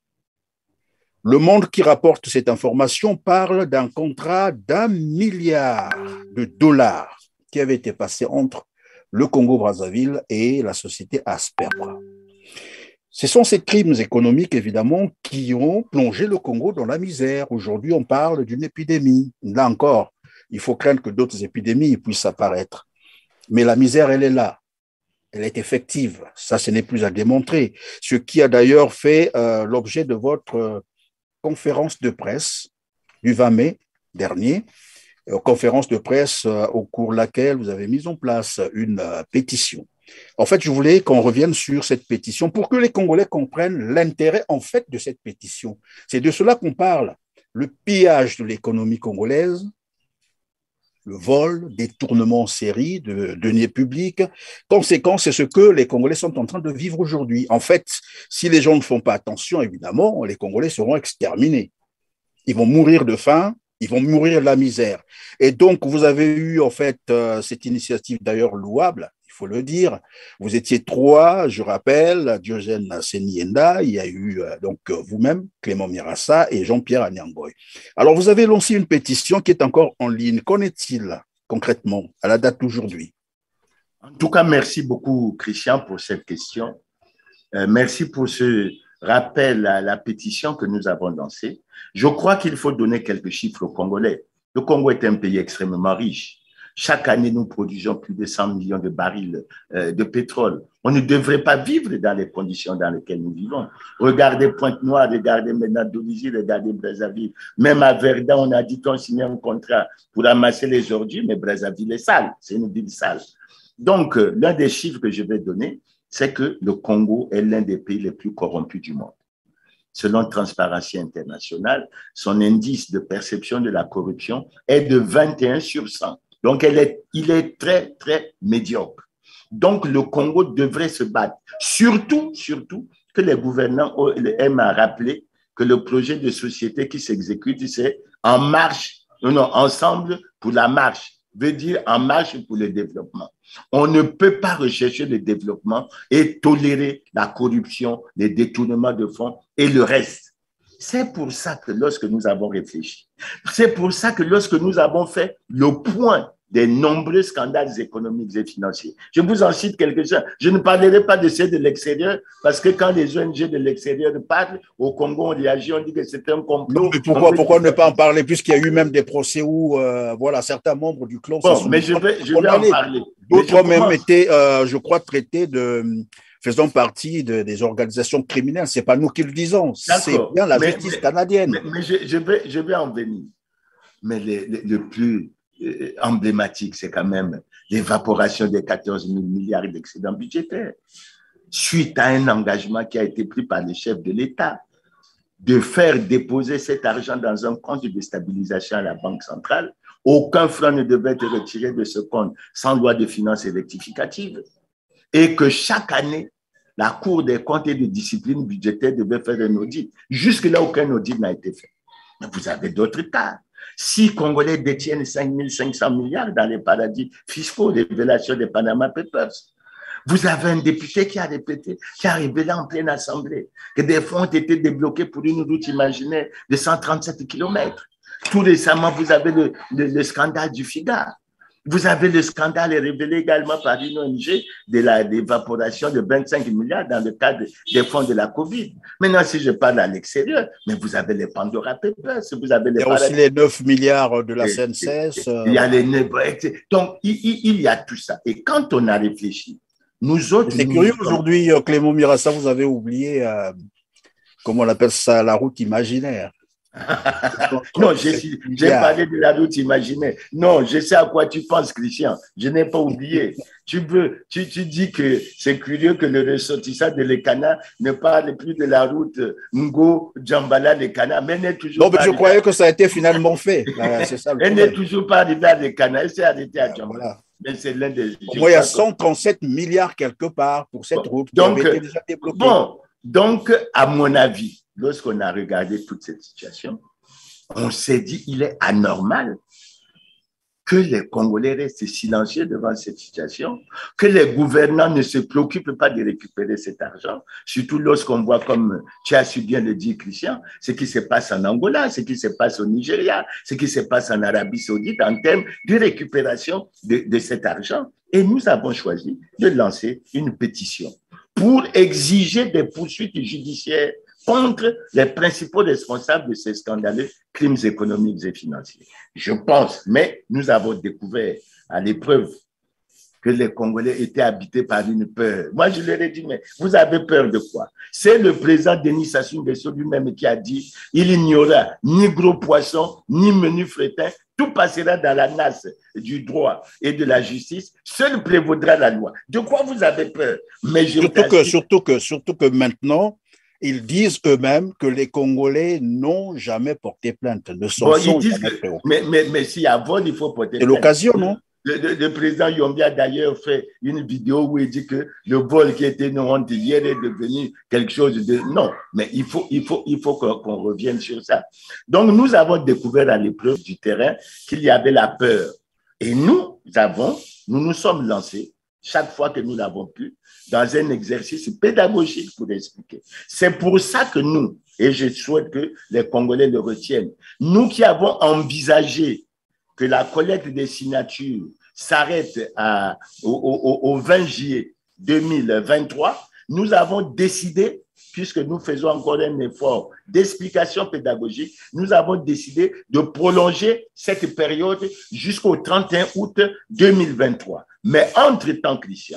Le Monde qui rapporte cette information parle d'un contrat d'1 milliard de dollars qui avait été passé entre le Congo-Brazzaville et la société Asperbra. Ce sont ces crimes économiques, évidemment, qui ont plongé le Congo dans la misère. Aujourd'hui, on parle d'une épidémie. Là encore, il faut craindre que d'autres épidémies puissent apparaître. Mais la misère, elle est là. Elle est effective. Ça, ce n'est plus à démontrer. Ce qui a d'ailleurs fait l'objet de votre conférence de presse du 20 mai dernier, conférence de presse au cours de laquelle vous avez mis en place une pétition. En fait, je voulais qu'on revienne sur cette pétition pour que les Congolais comprennent l'intérêt, en fait, de cette pétition. C'est de cela qu'on parle. Le pillage de l'économie congolaise, le vol, détournement en série de deniers publics. Conséquence, c'est ce que les Congolais sont en train de vivre aujourd'hui. En fait, si les gens ne font pas attention, évidemment, les Congolais seront exterminés. Ils vont mourir de faim, ils vont mourir de la misère. Et donc, vous avez eu, en fait, cette initiative d'ailleurs louable, il faut le dire. Vous étiez 3, je rappelle, Diogène Senienda, il y a eu donc vous-même, Clément Mirassa et Jean-Pierre Anyangoy. Alors, vous avez lancé une pétition qui est encore en ligne. Qu'en est-il concrètement à la date d'aujourd'hui? En tout cas, merci beaucoup, Christian, pour cette question. Merci pour ce rappel à la pétition que nous avons lancée. Je crois qu'il faut donner quelques chiffres aux Congolais. Le Congo est un pays extrêmement riche. Chaque année, nous produisons plus de 100 millions de barils de pétrole. On ne devrait pas vivre dans les conditions dans lesquelles nous vivons. Regardez Pointe-Noire, regardez maintenant Dolisie, regardez Brazzaville. Même à Verdun, on a dit qu'on signait un contrat pour ramasser les ordures, mais Brazzaville est sale, c'est une ville sale. Donc, l'un des chiffres que je vais donner, c'est que le Congo est l'un des pays les plus corrompus du monde. Selon Transparency International, son indice de perception de la corruption est de 21 sur 100. Donc, il est très, très médiocre. Donc, le Congo devrait se battre. Surtout que les gouvernants aiment à rappeler que le projet de société qui s'exécute, c'est en marche, ensemble pour la marche, veut dire en marche pour le développement. On ne peut pas rechercher le développement et tolérer la corruption, les détournements de fonds et le reste. C'est pour ça que lorsque nous avons réfléchi, c'est pour ça que lorsque nous avons fait le point des nombreux scandales économiques et financiers, je vous en cite quelques-uns. Je ne parlerai pas de ceux de l'extérieur parce que quand les ONG de l'extérieur parlent, au Congo, on réagit, on dit que c'est un complot. Non, mais pourquoi ne pas en parler puisqu'il y a eu même des procès où voilà, certains membres du clan... Bon, mais je vais en parler. D'autres même étaient, je crois, traités de... faisant partie des organisations criminelles. Ce n'est pas nous qui le disons, c'est bien la justice canadienne. Mais je vais en venir. Mais le plus emblématique, c'est quand même l'évaporation des 14 000 milliards d'excédents budgétaires, suite à un engagement qui a été pris par les chefs de l'État de faire déposer cet argent dans un compte de stabilisation à la Banque centrale. Aucun franc ne devait être retiré de ce compte sans loi de finances rectificative. Et que chaque année, la Cour des comptes et de discipline budgétaire devait faire un audit. Jusque-là, aucun audit n'a été fait. Mais vous avez d'autres cas. Si Congolais détiennent 5 500 milliards dans les paradis fiscaux, révélation des Panama Papers, vous avez un député qui a révélé en pleine assemblée que des fonds ont été débloqués pour une route imaginaire de 137 km. Tout récemment, vous avez le scandale du FIGA. Vous avez le scandale révélé également par une ONG de l'évaporation de 25 milliards dans le cadre des fonds de la COVID. Maintenant, si je parle à l'extérieur, mais vous avez les Pandora Papers, vous avez les... Il y a aussi les 9 milliards de la CNCS. Il y a les 9... Donc, il y a tout ça. Et quand on a réfléchi, nous autres... C'est curieux aujourd'hui, Clément Mirassa, vous avez oublié, comment on appelle ça, la route imaginaire. Non, j'ai parlé de la route imaginaire. Non, je sais à quoi tu penses, Christian. Je n'ai pas oublié. Tu dis que c'est curieux que le ressortissant de l'Ekana ne parle plus de la route Ngo-Djambala-Lekana, mais n'est toujours non, mais je croyais que ça a été finalement fait. C'est ça, elle n'est toujours pas arrivée à l'Ekana, elle s'est arrêtée à Djambala. Voilà. Mais c'est l'un des... Moi, il y a 137 milliards quelque part pour cette route qui avait été déjà débloquée. Bon, donc, à mon avis, lorsqu'on a regardé toute cette situation, on s'est dit il est anormal que les Congolais restent silencieux devant cette situation, que les gouvernants ne se préoccupent pas de récupérer cet argent, surtout lorsqu'on voit, comme tu as su bien le dire, Christian, ce qui se passe en Angola, ce qui se passe au Nigeria, ce qui se passe en Arabie Saoudite en termes de récupération de cet argent. Et nous avons choisi de lancer une pétition pour exiger des poursuites judiciaires contre les principaux responsables de ces scandaleux crimes économiques et financiers. Je pense, mais nous avons découvert à l'épreuve que les Congolais étaient habités par une peur. Moi, je leur ai dit, mais vous avez peur de quoi? C'est le président Denis Sassou Nguesso lui-même qui a dit, il n'y aura ni gros poissons, ni menu fretin, tout passera dans la nasse du droit et de la justice, seul prévaudra la loi. De quoi vous avez peur? Mais surtout que maintenant, ils disent eux-mêmes que les Congolais n'ont jamais porté plainte, ne sont jamais préoccupés. Mais s'il y a vol, il faut porter plainte. C'est l'occasion, non? Le président Yombi a d'ailleurs fait une vidéo où il dit que le vol qui était une honte hier est devenu quelque chose de... Non, mais il faut qu'on revienne sur ça. Donc, nous avons découvert à l'épreuve du terrain qu'il y avait la peur. Et nous nous sommes lancés, chaque fois que nous l'avons pu, dans un exercice pédagogique pour expliquer. C'est pour ça que nous, et je souhaite que les Congolais le retiennent, nous qui avons envisagé que la collecte des signatures s'arrête au 20 juillet 2023, nous avons décidé, puisque nous faisons encore un effort d'explication pédagogique, nous avons décidé de prolonger cette période jusqu'au 31 août 2023. Mais entre-temps, Christian,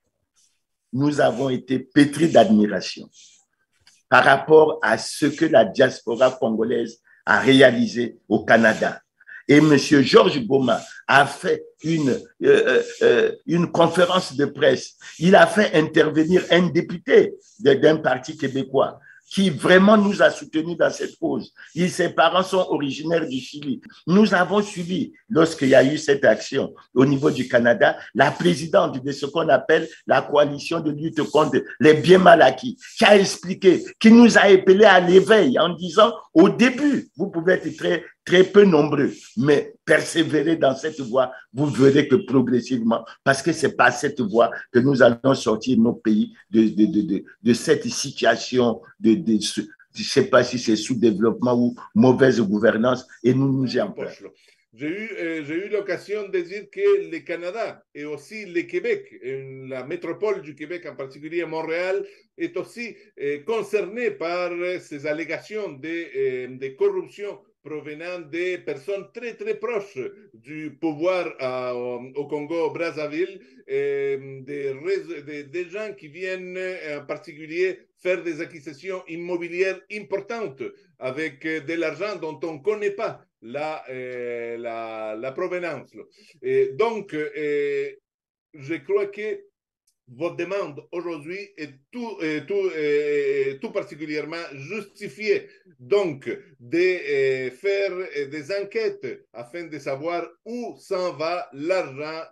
nous avons été pétris d'admiration par rapport à ce que la diaspora congolaise a réalisé au Canada. Et M. Georges Goma a fait une conférence de presse. Il a fait intervenir un député d'un parti québécois qui vraiment nous a soutenus dans cette cause. Ses parents sont originaires du Chili. Nous avons suivi, lorsqu'il y a eu cette action au niveau du Canada, la présidente de ce qu'on appelle la coalition de lutte contre les biens mal acquis, qui a expliqué, qui nous a appelés à l'éveil en disant, au début, vous pouvez être très peu nombreux, mais persévérer dans cette voie, vous verrez que progressivement, parce que c'est par cette voie que nous allons sortir nos pays de cette situation je ne sais pas si c'est sous-développement ou mauvaise gouvernance, et nous y empêchons. J'ai eu l'occasion de dire que le Canada et aussi le Québec, la métropole du Québec, en particulier Montréal, est aussi concernée par ces allégations de corruption provenant des personnes très proches du pouvoir au Congo-Brazzaville, des gens qui viennent en particulier faire des acquisitions immobilières importantes avec de l'argent dont on ne connaît pas la provenance. Et donc, je crois que votre demande aujourd'hui est tout particulièrement justifiée. Donc, de faire des enquêtes afin de savoir où s'en va l'argent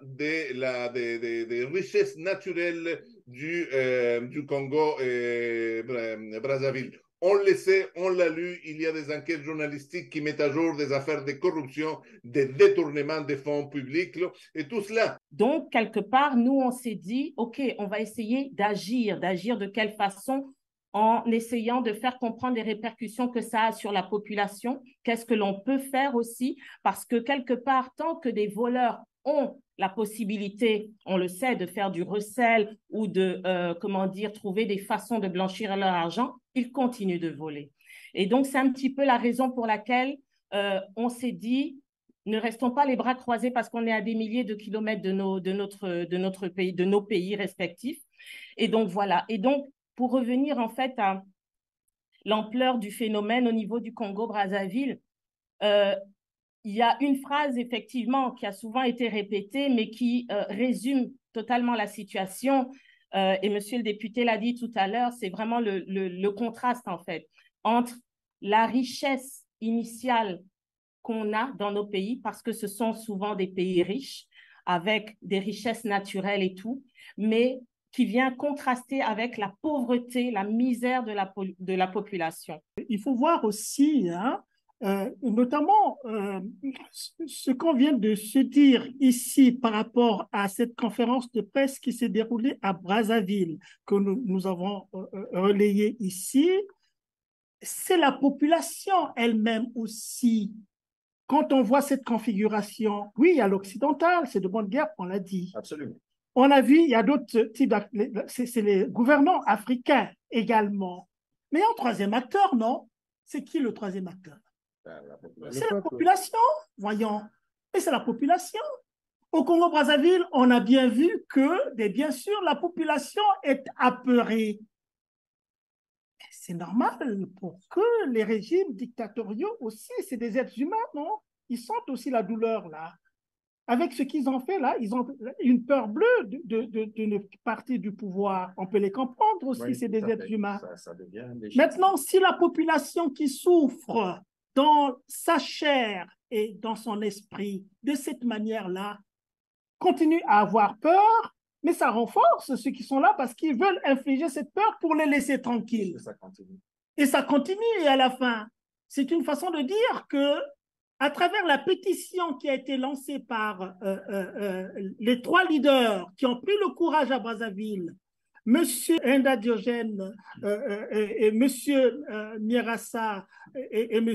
des richesses naturelles du Congo Brazzaville. On le sait, on l'a lu, il y a des enquêtes journalistiques qui mettent à jour des affaires de corruption, de détournement des fonds publics et tout cela. Donc, quelque part, nous, on s'est dit, OK, on va essayer d'agir de quelle façon, en essayant de faire comprendre les répercussions que ça a sur la population, qu'est-ce que l'on peut faire aussi, parce que quelque part, tant que des voleurs ont la possibilité, on le sait, de faire du recel ou de, trouver des façons de blanchir leur argent, ils continuent de voler. Et donc, c'est un petit peu la raison pour laquelle on s'est dit, ne restons pas les bras croisés parce qu'on est à des milliers de kilomètres de notre pays, de nos pays respectifs. Et donc, voilà. Et donc, pour revenir en fait à l'ampleur du phénomène au niveau du Congo-Brazzaville, il y a une phrase, effectivement, qui a souvent été répétée, mais qui résume totalement la situation. Et monsieur le député l'a dit tout à l'heure, c'est vraiment le contraste, en fait, entre la richesse initiale qu'on a dans nos pays, parce que ce sont souvent des pays riches, avec des richesses naturelles et tout, mais qui vient contraster avec la pauvreté, la misère de la population. Il faut voir aussi, notamment ce qu'on vient de se dire ici par rapport à cette conférence de presse qui s'est déroulée à Brazzaville, que nous avons relayée ici, c'est la population elle-même aussi. Quand on voit cette configuration, oui, à l'occidental, c'est de bonne guerre, on l'a dit. Absolument. on a vu, il y a d'autres types c'est les gouvernants africains également. Mais il y a un troisième acteur, non? C'est qui le troisième acteur? C'est la population, voyons. Et c'est la population. Au Congo-Brazzaville, on a bien vu que, bien sûr, la population est apeurée. C'est normal pour que les régimes dictatoriaux aussi, c'est des êtres humains, non? Ils sentent aussi la douleur, là. Avec ce qu'ils ont fait, là, ils ont une peur bleue d'une partie du pouvoir. On peut les comprendre aussi, oui, c'est des êtres humains. Ça Maintenant, si la population qui souffre dans sa chair et dans son esprit, de cette manière-là, continue à avoir peur, mais ça renforce ceux qui sont là parce qu'ils veulent infliger cette peur pour les laisser tranquilles. Et ça continue, et à la fin, c'est une façon de dire que à travers la pétition qui a été lancée par les 3 leaders qui ont pris le courage à Brazzaville, M. Enda Diogène, et M. Mirassa et M.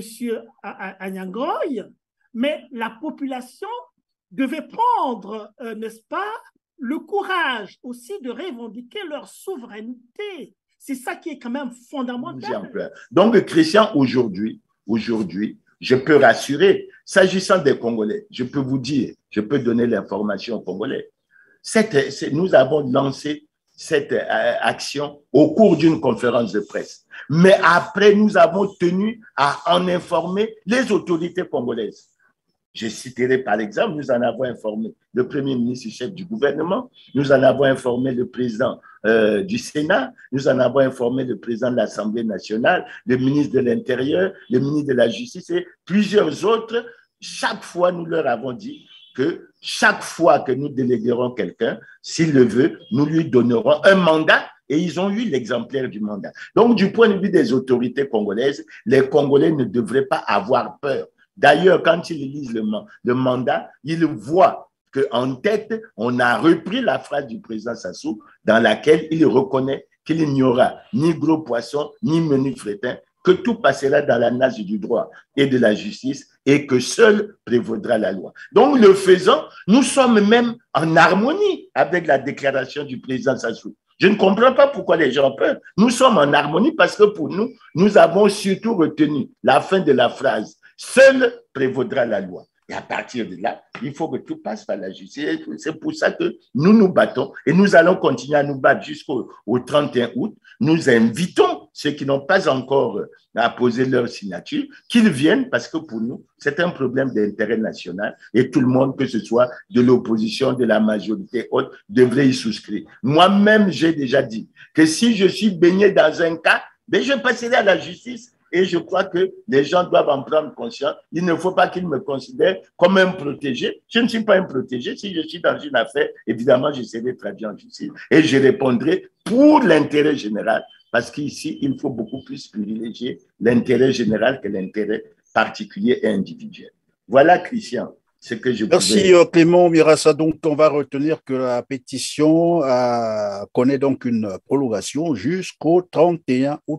Anyangroy, mais la population devait prendre, n'est-ce pas, le courage aussi de revendiquer leur souveraineté. C'est ça qui est quand même fondamental. Donc, Christian, aujourd'hui, je peux rassurer, s'agissant des Congolais, je peux vous dire, je peux donner l'information aux Congolais. Nous avons lancé cette action au cours d'une conférence de presse. Mais après, nous avons tenu à en informer les autorités congolaises. Je citerai par exemple, nous en avons informé le Premier ministre chef du gouvernement, nous en avons informé le président du Sénat, nous en avons informé le président de l'Assemblée nationale, le ministre de l'Intérieur, le ministre de la Justice et plusieurs autres. Chaque fois, nous leur avons dit que chaque fois que nous déléguerons quelqu'un, s'il le veut, nous lui donnerons un mandat. Et ils ont eu l'exemplaire du mandat. Donc, du point de vue des autorités congolaises, les Congolais ne devraient pas avoir peur. D'ailleurs, quand ils lisent le mandat, ils voient qu'en tête, on a repris la phrase du président Sassou dans laquelle il reconnaît qu'il n'y aura ni gros poissons, ni menu fretin, que tout passera dans la nage du droit et de la justice et que seul prévaudra la loi. Donc, le faisant, nous sommes même en harmonie avec la déclaration du président Sassou. Je ne comprends pas pourquoi les gens peuvent. Nous sommes en harmonie parce que pour nous, nous avons surtout retenu la fin de la phrase. Seul prévaudra la loi. Et à partir de là, il faut que tout passe par la justice. C'est pour ça que nous nous battons et nous allons continuer à nous battre jusqu'au 31 août. Nous invitons ceux qui n'ont pas encore apposé leur signature qu'ils viennent parce que pour nous, c'est un problème d'intérêt national et tout le monde, que ce soit de l'opposition, de la majorité haute, devrait y souscrire. Moi-même, j'ai déjà dit que si je suis baigné dans un cas, ben je passerai à la justice. Et je crois que les gens doivent en prendre conscience. Il ne faut pas qu'ils me considèrent comme un protégé. Je ne suis pas un protégé. Si je suis dans une affaire, évidemment, je serai traduit en justice. Et je répondrai pour l'intérêt général. Parce qu'ici, il faut beaucoup plus privilégier l'intérêt général que l'intérêt particulier et individuel. Voilà, Christian. Merci Clément Mirassa. Donc, on va retenir que la pétition connaît donc une prolongation jusqu'au 31 août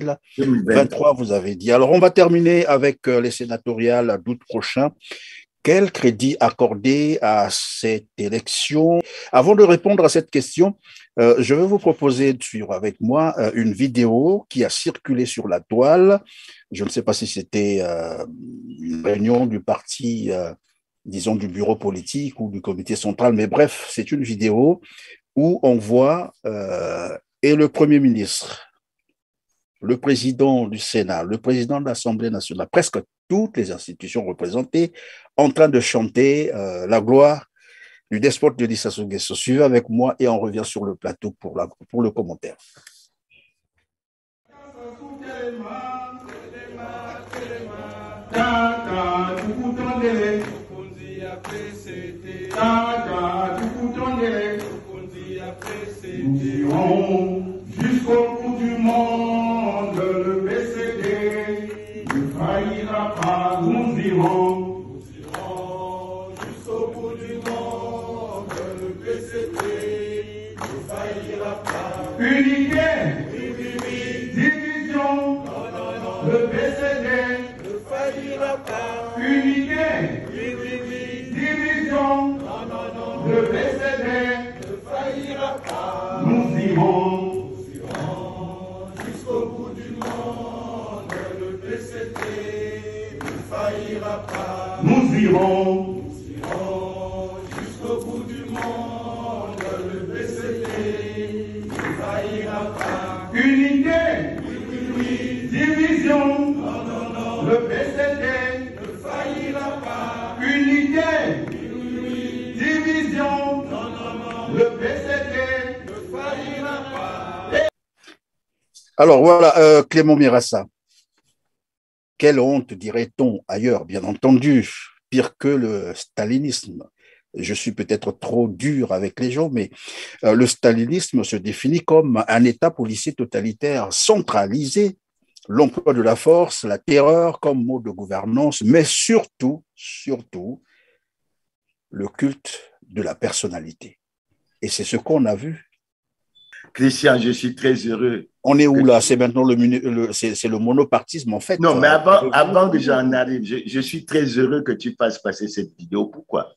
2023, vous avez dit. Alors, on va terminer avec les sénatoriales d'août prochain. Quel crédit accorder à cette élection? Avant de répondre à cette question, je vais vous proposer de suivre avec moi une vidéo qui a circulé sur la toile. Je ne sais pas si c'était une réunion du parti disons du bureau politique ou du comité central, mais bref, c'est une vidéo où on voit et le Premier ministre, le président du Sénat, le président de l'Assemblée nationale, presque toutes les institutions représentées, en train de chanter la gloire du despote de Sassou Nguesso. Suivez avec moi et on revient sur le plateau pour le commentaire. Nous irons jusqu'au bout du monde, le PCD ne faillira pas, nous irons jusqu'au bout du monde, le PCD ne faillira pas. Unité, division, le PCD ne faillira pas. Unité, division, le PCD Nous irons jusqu'au bout du monde, le PCT ne faillira pas. Nous irons Jusqu'au bout du monde, le PCT ne faillira pas. unité, division, le PCT Ne faillira pas. unité, division, le PCT Ne faillira pas. Alors voilà, Clément Mirassa. Quelle honte, dirait-on ailleurs, bien entendu, pire que le stalinisme. Je suis peut-être trop dur avec les gens, mais le stalinisme se définit comme un État policier totalitaire centralisé, l'emploi de la force, la terreur comme mode de gouvernance, mais surtout, le culte de la personnalité. Et c'est ce qu'on a vu. Christian, je suis très heureux. On est où là? C'est maintenant c'est le monopartisme en fait. Non, mais avant que j'en arrive, je suis très heureux que tu fasses passer cette vidéo. Pourquoi?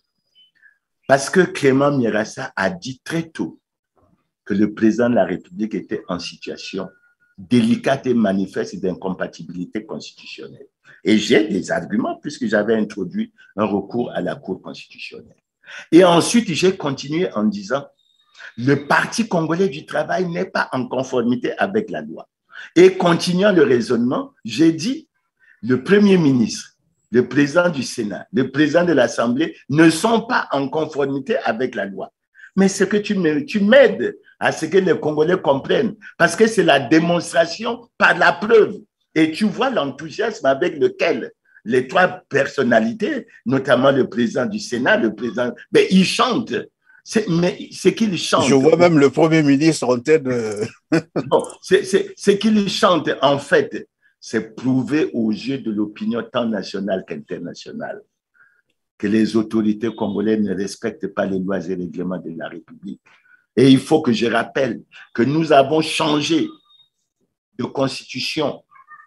Parce que Clément Mirassa a dit très tôt que le président de la République était en situation délicate et manifeste d'incompatibilité constitutionnelle. Et j'ai des arguments puisque j'avais introduit un recours à la Cour constitutionnelle. Et ensuite, j'ai continué en disant le Parti congolais du travail n'est pas en conformité avec la loi. Et continuant le raisonnement, j'ai dit le Premier ministre, le président du Sénat, le président de l'Assemblée ne sont pas en conformité avec la loi. Mais ce que tu m'aides à ce que les Congolais comprennent, parce que c'est la démonstration par la preuve. Et tu vois l'enthousiasme avec lequel les trois personnalités, notamment le président du Sénat, le président, mais ils chantent. Mais c'est qu'ils chantent. Je vois même le Premier ministre en tête. Bon, c'est qu'ils chantent, en fait, c'est prouver aux yeux de l'opinion tant nationale qu'internationale que les autorités congolaises ne respectent pas les lois et règlements de la République. Et il faut que je rappelle que nous avons changé de constitution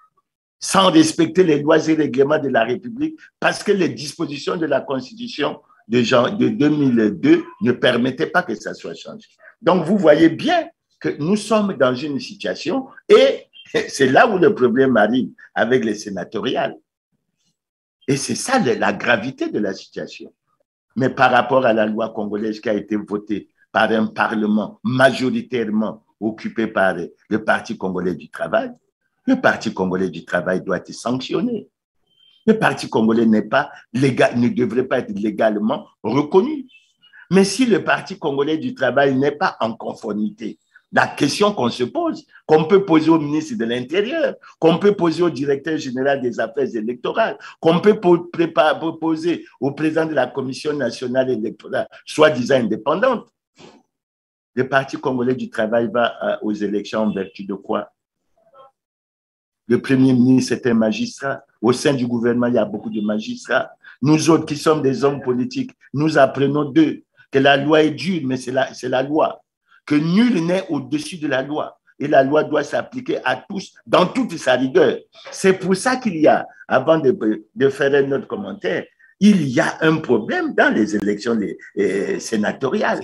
sans respecter les lois et règlements de la République parce que les dispositions de la Constitution de 2002 ne permettaient pas que ça soit changé. Donc, vous voyez bien que nous sommes dans une situation et c'est là où le problème arrive avec les sénatoriales. Et c'est ça la gravité de la situation. Mais par rapport à la loi congolaise qui a été votée par un parlement majoritairement occupé par le Parti congolais du travail, le Parti congolais du travail doit être sanctionné. Le Parti congolais ne devrait pas être légalement reconnu. Mais si le Parti congolais du travail n'est pas en conformité, la question qu'on se pose, qu'on peut poser au ministre de l'Intérieur, qu'on peut poser au directeur général des affaires électorales, qu'on peut poser au président de la Commission nationale électorale, soi-disant indépendante, le Parti congolais du travail va aux élections en vertu de quoi? Le Premier ministre est un magistrat. Au sein du gouvernement, il y a beaucoup de magistrats. Nous autres qui sommes des hommes politiques, nous apprenons d'eux que la loi est dure, mais c'est la loi. Que nul n'est au-dessus de la loi. Et la loi doit s'appliquer à tous dans toute sa rigueur. C'est pour ça qu'il y a, avant de faire un autre commentaire, il y a un problème dans les élections sénatoriales.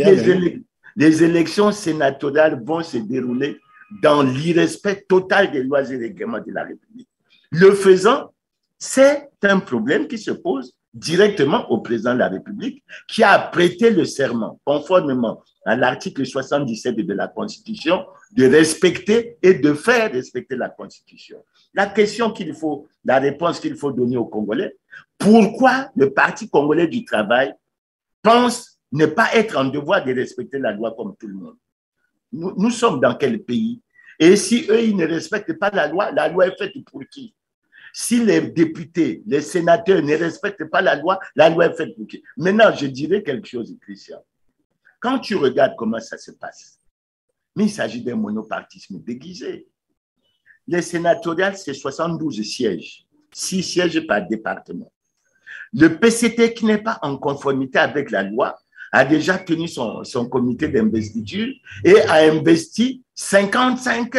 Les élections sénatoriales vont se dérouler dans l'irrespect total des lois et règlements de la République. Le faisant, c'est un problème qui se pose directement au président de la République qui a prêté le serment, conformément à l'article 77 de la Constitution, de respecter et de faire respecter la Constitution. La réponse qu'il faut donner aux Congolais, pourquoi le Parti congolais du travail pense ne pas être en devoir de respecter la loi comme tout le monde? Nous sommes dans quel pays? Et si eux, ils ne respectent pas la loi est faite pour qui? Si les députés, les sénateurs ne respectent pas la loi est faite pour qui? Maintenant, je dirais quelque chose, Christian. Quand tu regardes comment ça se passe, mais il s'agit d'un monopartisme déguisé. Les sénatoriales, c'est 72 sièges, 6 sièges par département. Le PCT, qui n'est pas en conformité avec la loi, a déjà tenu son comité d'investiture et a investi 55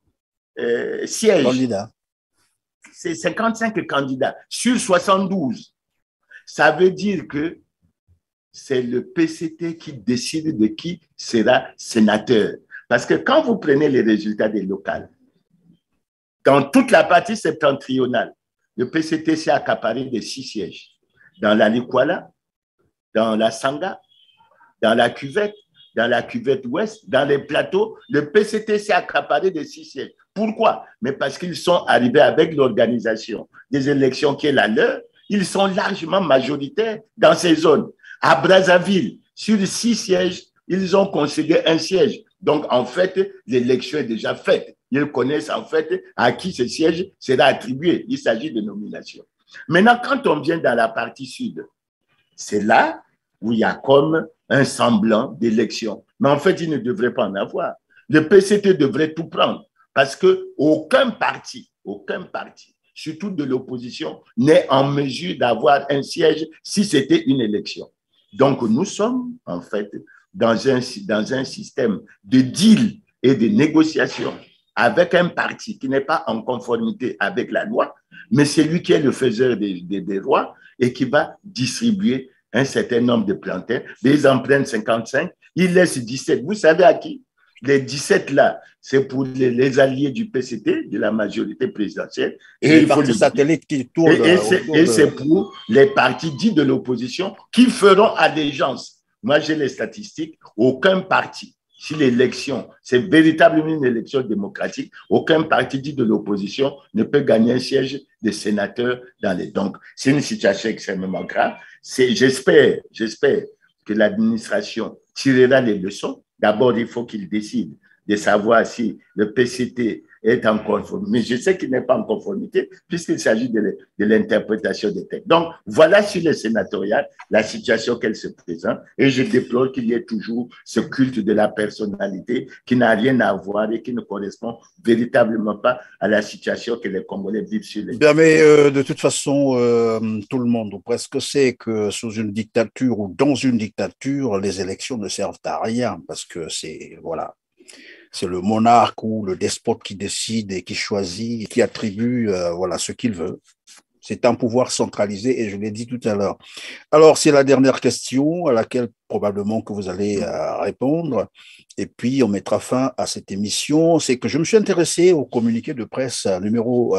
sièges. Candidats. C'est 55 candidats sur 72. Ça veut dire que c'est le PCT qui décide de qui sera sénateur. Parce que quand vous prenez les résultats des locales, dans toute la partie septentrionale, le PCT s'est accaparé de 6 sièges. Dans la Likwala, dans la Sanga, dans la cuvette ouest, dans les plateaux, le PCT s'est accaparé de 6 sièges. Pourquoi? Mais parce qu'ils sont arrivés avec l'organisation des élections qui est la leur. Ils sont largement majoritaires dans ces zones. À Brazzaville, sur 6 sièges, ils ont concédé 1 siège. Donc, en fait, l'élection est déjà faite. Ils connaissent en fait à qui ce siège sera attribué. Il s'agit de nomination. Maintenant, quand on vient dans la partie sud, c'est là où il y a comme un semblant d'élection. Mais en fait, il ne devrait pas en avoir. Le PCT devrait tout prendre parce qu'aucun parti, surtout de l'opposition, n'est en mesure d'avoir un siège si c'était une élection. Donc, nous sommes en fait dans un système de deal et de négociation avec un parti qui n'est pas en conformité avec la loi, mais c'est lui qui est le faiseur des lois et qui va distribuer un certain nombre de plantains. Ils en prennent 55, ils laissent 17. Vous savez à qui? Les 17 là, c'est pour les alliés du PCT, de la majorité présidentielle. Et les partis satellites qui tournent. Et c'est pour les partis dits de l'opposition qui feront allégeance. Moi, j'ai les statistiques, aucun parti, si l'élection, c'est véritablement une élection démocratique, aucun parti dit de l'opposition ne peut gagner un siège de sénateur dans les... Donc, c'est une situation extrêmement grave. J'espère que l'administration tirera les leçons. D'abord, il faut qu'il décide de savoir si le PCT est en conformité. Mais je sais qu'il n'est pas en conformité puisqu'il s'agit de l'interprétation des textes. Donc, voilà sur les sénatoriales la situation qu'elle se présente et je déplore qu'il y ait toujours ce culte de la personnalité qui n'a rien à voir et qui ne correspond véritablement pas à la situation que les Congolais vivent sur les... Bien, mais de toute façon, tout le monde, ou presque, sait que sous une dictature ou dans une dictature, les élections ne servent à rien parce que c'est, voilà, c'est le monarque ou le despote qui décide et qui choisit et qui attribue voilà, ce qu'il veut. C'est un pouvoir centralisé et je l'ai dit tout à l'heure. Alors, c'est la dernière question à laquelle probablement que vous allez répondre. Et puis, on mettra fin à cette émission. C'est que je me suis intéressé au communiqué de presse numéro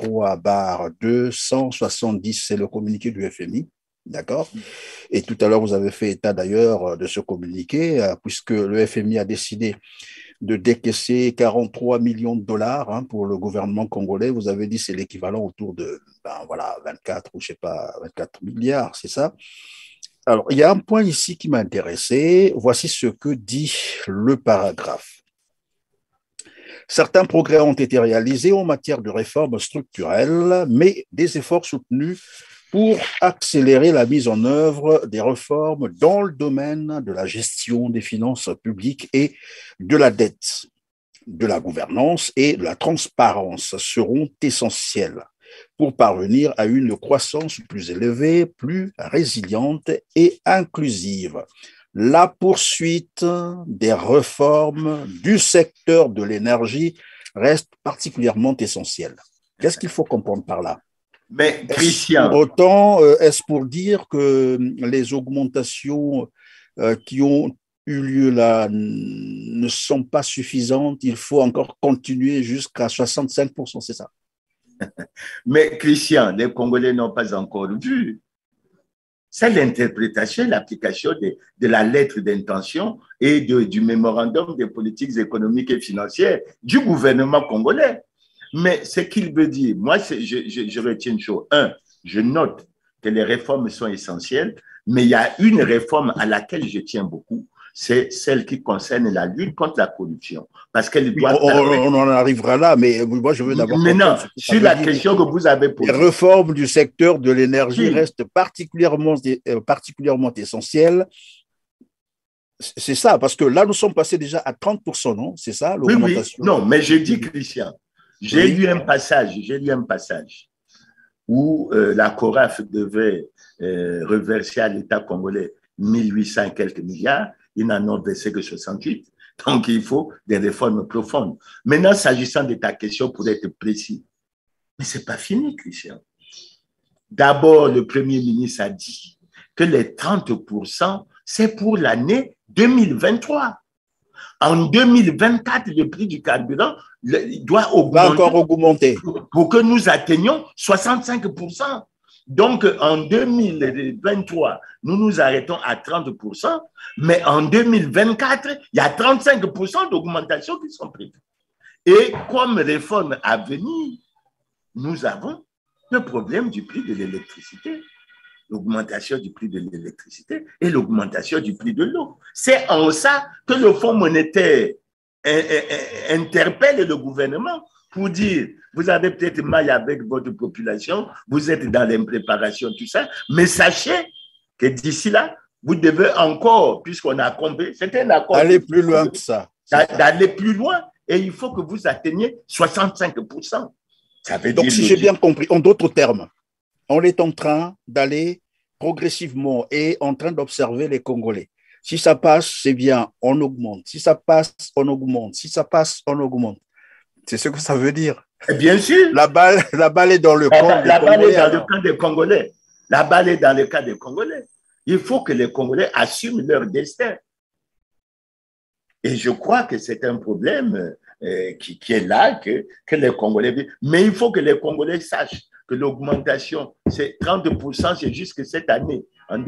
23/270. C'est le communiqué du FMI. D'accord. Et tout à l'heure, vous avez fait état d'ailleurs de ce communiqué, puisque le FMI a décidé de décaisser 43 millions de dollars pour le gouvernement congolais. Vous avez dit c'est l'équivalent autour de 24 ou je sais pas 24 milliards, c'est ça? Alors, il y a un point ici qui m'a intéressé. Voici ce que dit le paragraphe. Certains progrès ont été réalisés en matière de réformes structurelles, mais des efforts soutenus pour accélérer la mise en œuvre des réformes dans le domaine de la gestion des finances publiques et de la dette, de la gouvernance et de la transparence seront essentiels pour parvenir à une croissance plus élevée, plus résiliente et inclusive. La poursuite des réformes du secteur de l'énergie reste particulièrement essentielle. Qu'est-ce qu'il faut comprendre par là? Mais Christian. Autant, est-ce pour dire que les augmentations qui ont eu lieu là ne sont pas suffisantes, il faut encore continuer jusqu'à 65%, c'est ça? Mais Christian, les Congolais n'ont pas encore vu. C'est l'interprétation et l'application de la lettre d'intention et du mémorandum des politiques économiques et financières du gouvernement congolais. Mais ce qu'il veut dire, moi, je retiens une chose. Je note que les réformes sont essentielles, mais il y a une réforme à laquelle je tiens beaucoup, c'est celle qui concerne la lutte contre la corruption. Parce qu'elle doit... On en arrivera là, mais moi, je veux d'abord... Maintenant, sur la question que vous avez posée... Les réformes du secteur de l'énergie restent particulièrement essentielles. C'est ça, parce que là, nous sommes passés déjà à 30%, non? C'est ça, l'augmentation? Oui. Non, mais je dis, Christian, j'ai lu un passage où la CORAF devait reverser à l'État congolais 1800 et quelques milliards. Ils n'en ont versé que 68. Donc, il faut des réformes profondes. Maintenant, s'agissant de ta question, pour être précis, mais ce n'est pas fini, Christian. D'abord, le Premier ministre a dit que les 30%, c'est pour l'année 2023. En 2024, le prix du carburant doit augmenter, encore augmenter pour que nous atteignions 65%. Donc, en 2023, nous nous arrêtons à 30%, mais en 2024, il y a 35% d'augmentation qui sont prévues. Et comme réforme à venir, nous avons le problème du prix de l'électricité, l'augmentation du prix de l'électricité et l'augmentation du prix de l'eau. C'est en ça que le Fonds monétaire interpelle le gouvernement pour dire, vous avez peut-être mal avec votre population, vous êtes dans l'impréparation, tout ça, mais sachez que d'ici là, vous devez encore, puisqu'on a compris, c'était un accord. Aller plus loin que ça. D'aller plus loin, et il faut que vous atteigniez 65%. Ça veut Donc, dire si j'ai bien compris, en d'autres termes, on est en train d'aller progressivement et en train d'observer les Congolais. Si ça passe, c'est bien, on augmente. Si ça passe, on augmente. Si ça passe, on augmente. C'est ce que ça veut dire. Et bien sûr. La balle est dans le camp des Congolais. La balle est dans le camp des Congolais. La balle est dans le camp des Congolais. Il faut que les Congolais assument leur destin. Et je crois que c'est un problème qui est là, que les Congolais... Mais il faut que les Congolais sachent que l'augmentation, c'est 30%, c'est jusque cette année, en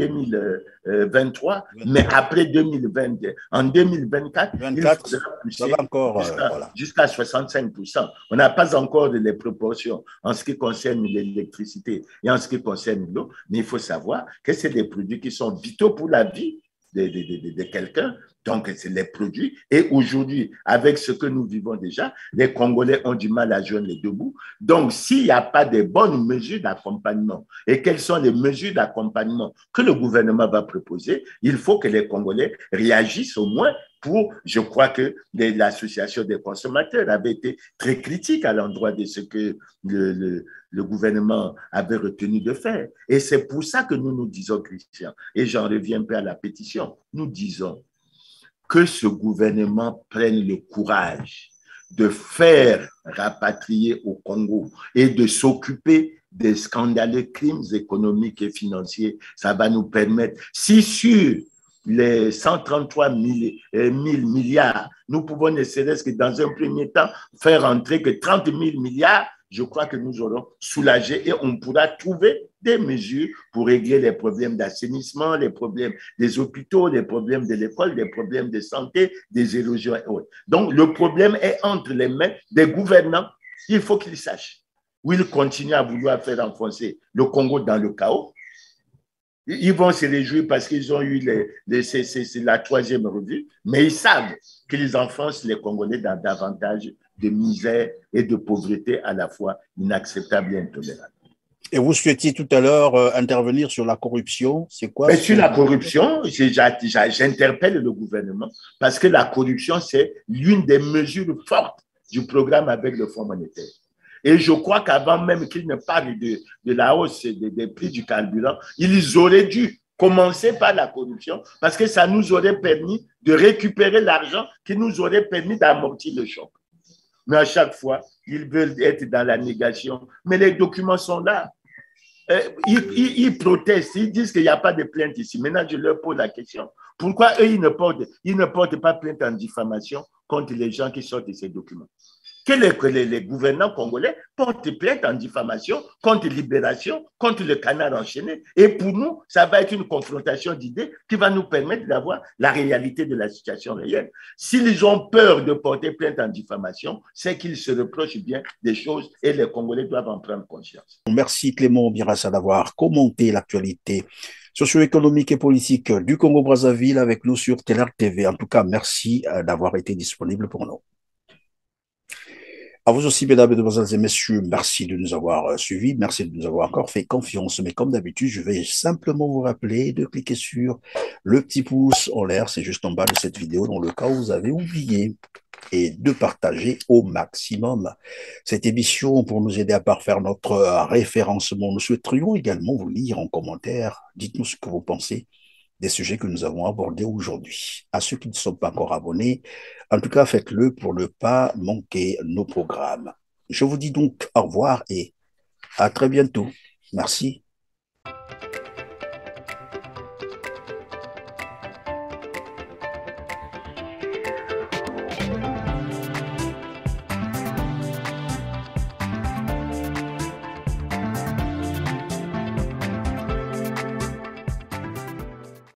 2023, mais après 2020, en 2024, il faudra pousser jusqu'à 65%. On n'a pas encore les proportions en ce qui concerne l'électricité et en ce qui concerne l'eau, mais il faut savoir que c'est des produits qui sont vitaux pour la vie de quelqu'un. Donc, c'est les produits. Et aujourd'hui, avec ce que nous vivons déjà, les Congolais ont du mal à joindre les deux bouts. Donc, s'il n'y a pas de bonnes mesures d'accompagnement, et quelles sont les mesures d'accompagnement que le gouvernement va proposer, il faut que les Congolais réagissent au moins pour, je crois que l'association des consommateurs avait été très critique à l'endroit de ce que le gouvernement avait retenu de faire. Et c'est pour ça que nous disons, Christian, et j'en reviens un peu à la pétition, nous disons que ce gouvernement prenne le courage de faire rapatrier au Congo et de s'occuper des scandaleux crimes économiques et financiers. Ça va nous permettre, si sur les 133 000 milliards, nous pouvons ne serait-ce que dans un premier temps faire entrer que 30 000 milliards, je crois que nous aurons soulagé et on pourra trouver des mesures pour régler les problèmes d'assainissement, les problèmes des hôpitaux, les problèmes de l'école, les problèmes de santé, des érosions et autres. Donc, le problème est entre les mains des gouvernants. Il faut qu'ils sachent où ils continuent à vouloir faire enfoncer le Congo dans le chaos. Ils vont se réjouir parce qu'ils ont eu c'est la troisième revue, mais ils savent qu'ils enfoncent les Congolais dans davantage de misère et de pauvreté à la fois inacceptable et intolérable. Et vous souhaitiez tout à l'heure intervenir sur la corruption, c'est quoi? Mais sur la corruption, j'interpelle le gouvernement parce que la corruption, c'est l'une des mesures fortes du programme avec le Fonds monétaire. Et je crois qu'avant même qu'ils ne parlent de la hausse des prix du carburant, ils auraient dû commencer par la corruption parce que ça nous aurait permis de récupérer l'argent qui nous aurait permis d'amortir le choc. Mais à chaque fois, ils veulent être dans la négation. Mais les documents sont là. Ils protestent, ils disent qu'il n'y a pas de plainte ici. Maintenant, je leur pose la question. Pourquoi eux, ils ne portent pas plainte en diffamation contre les gens qui sortent de ces documents? Que les gouvernants congolais portent plainte en diffamation contre Libération, contre le Canard enchaîné. Et pour nous, ça va être une confrontation d'idées qui va nous permettre d'avoir la réalité de la situation réelle. S'ils ont peur de porter plainte en diffamation, c'est qu'ils se reprochent bien des choses et les Congolais doivent en prendre conscience. Merci Clément Birassa d'avoir commenté l'actualité socio-économique et politique du Congo-Brazzaville avec nous sur Télarc TV. En tout cas, merci d'avoir été disponible pour nous. À vous aussi, mesdames, mesdemoiselles et messieurs, merci de nous avoir suivis, merci de nous avoir encore fait confiance. Mais comme d'habitude, je vais simplement vous rappeler de cliquer sur le petit pouce en l'air, c'est juste en bas de cette vidéo, dans le cas où vous avez oublié, et de partager au maximum cette émission pour nous aider à parfaire notre référencement. Nous souhaiterions également vous lire en commentaire. Dites-nous ce que vous pensez des sujets que nous avons abordés aujourd'hui. À ceux qui ne sont pas encore abonnés, en tout cas, faites-le pour ne pas manquer nos programmes. Je vous dis donc au revoir et à très bientôt. Merci.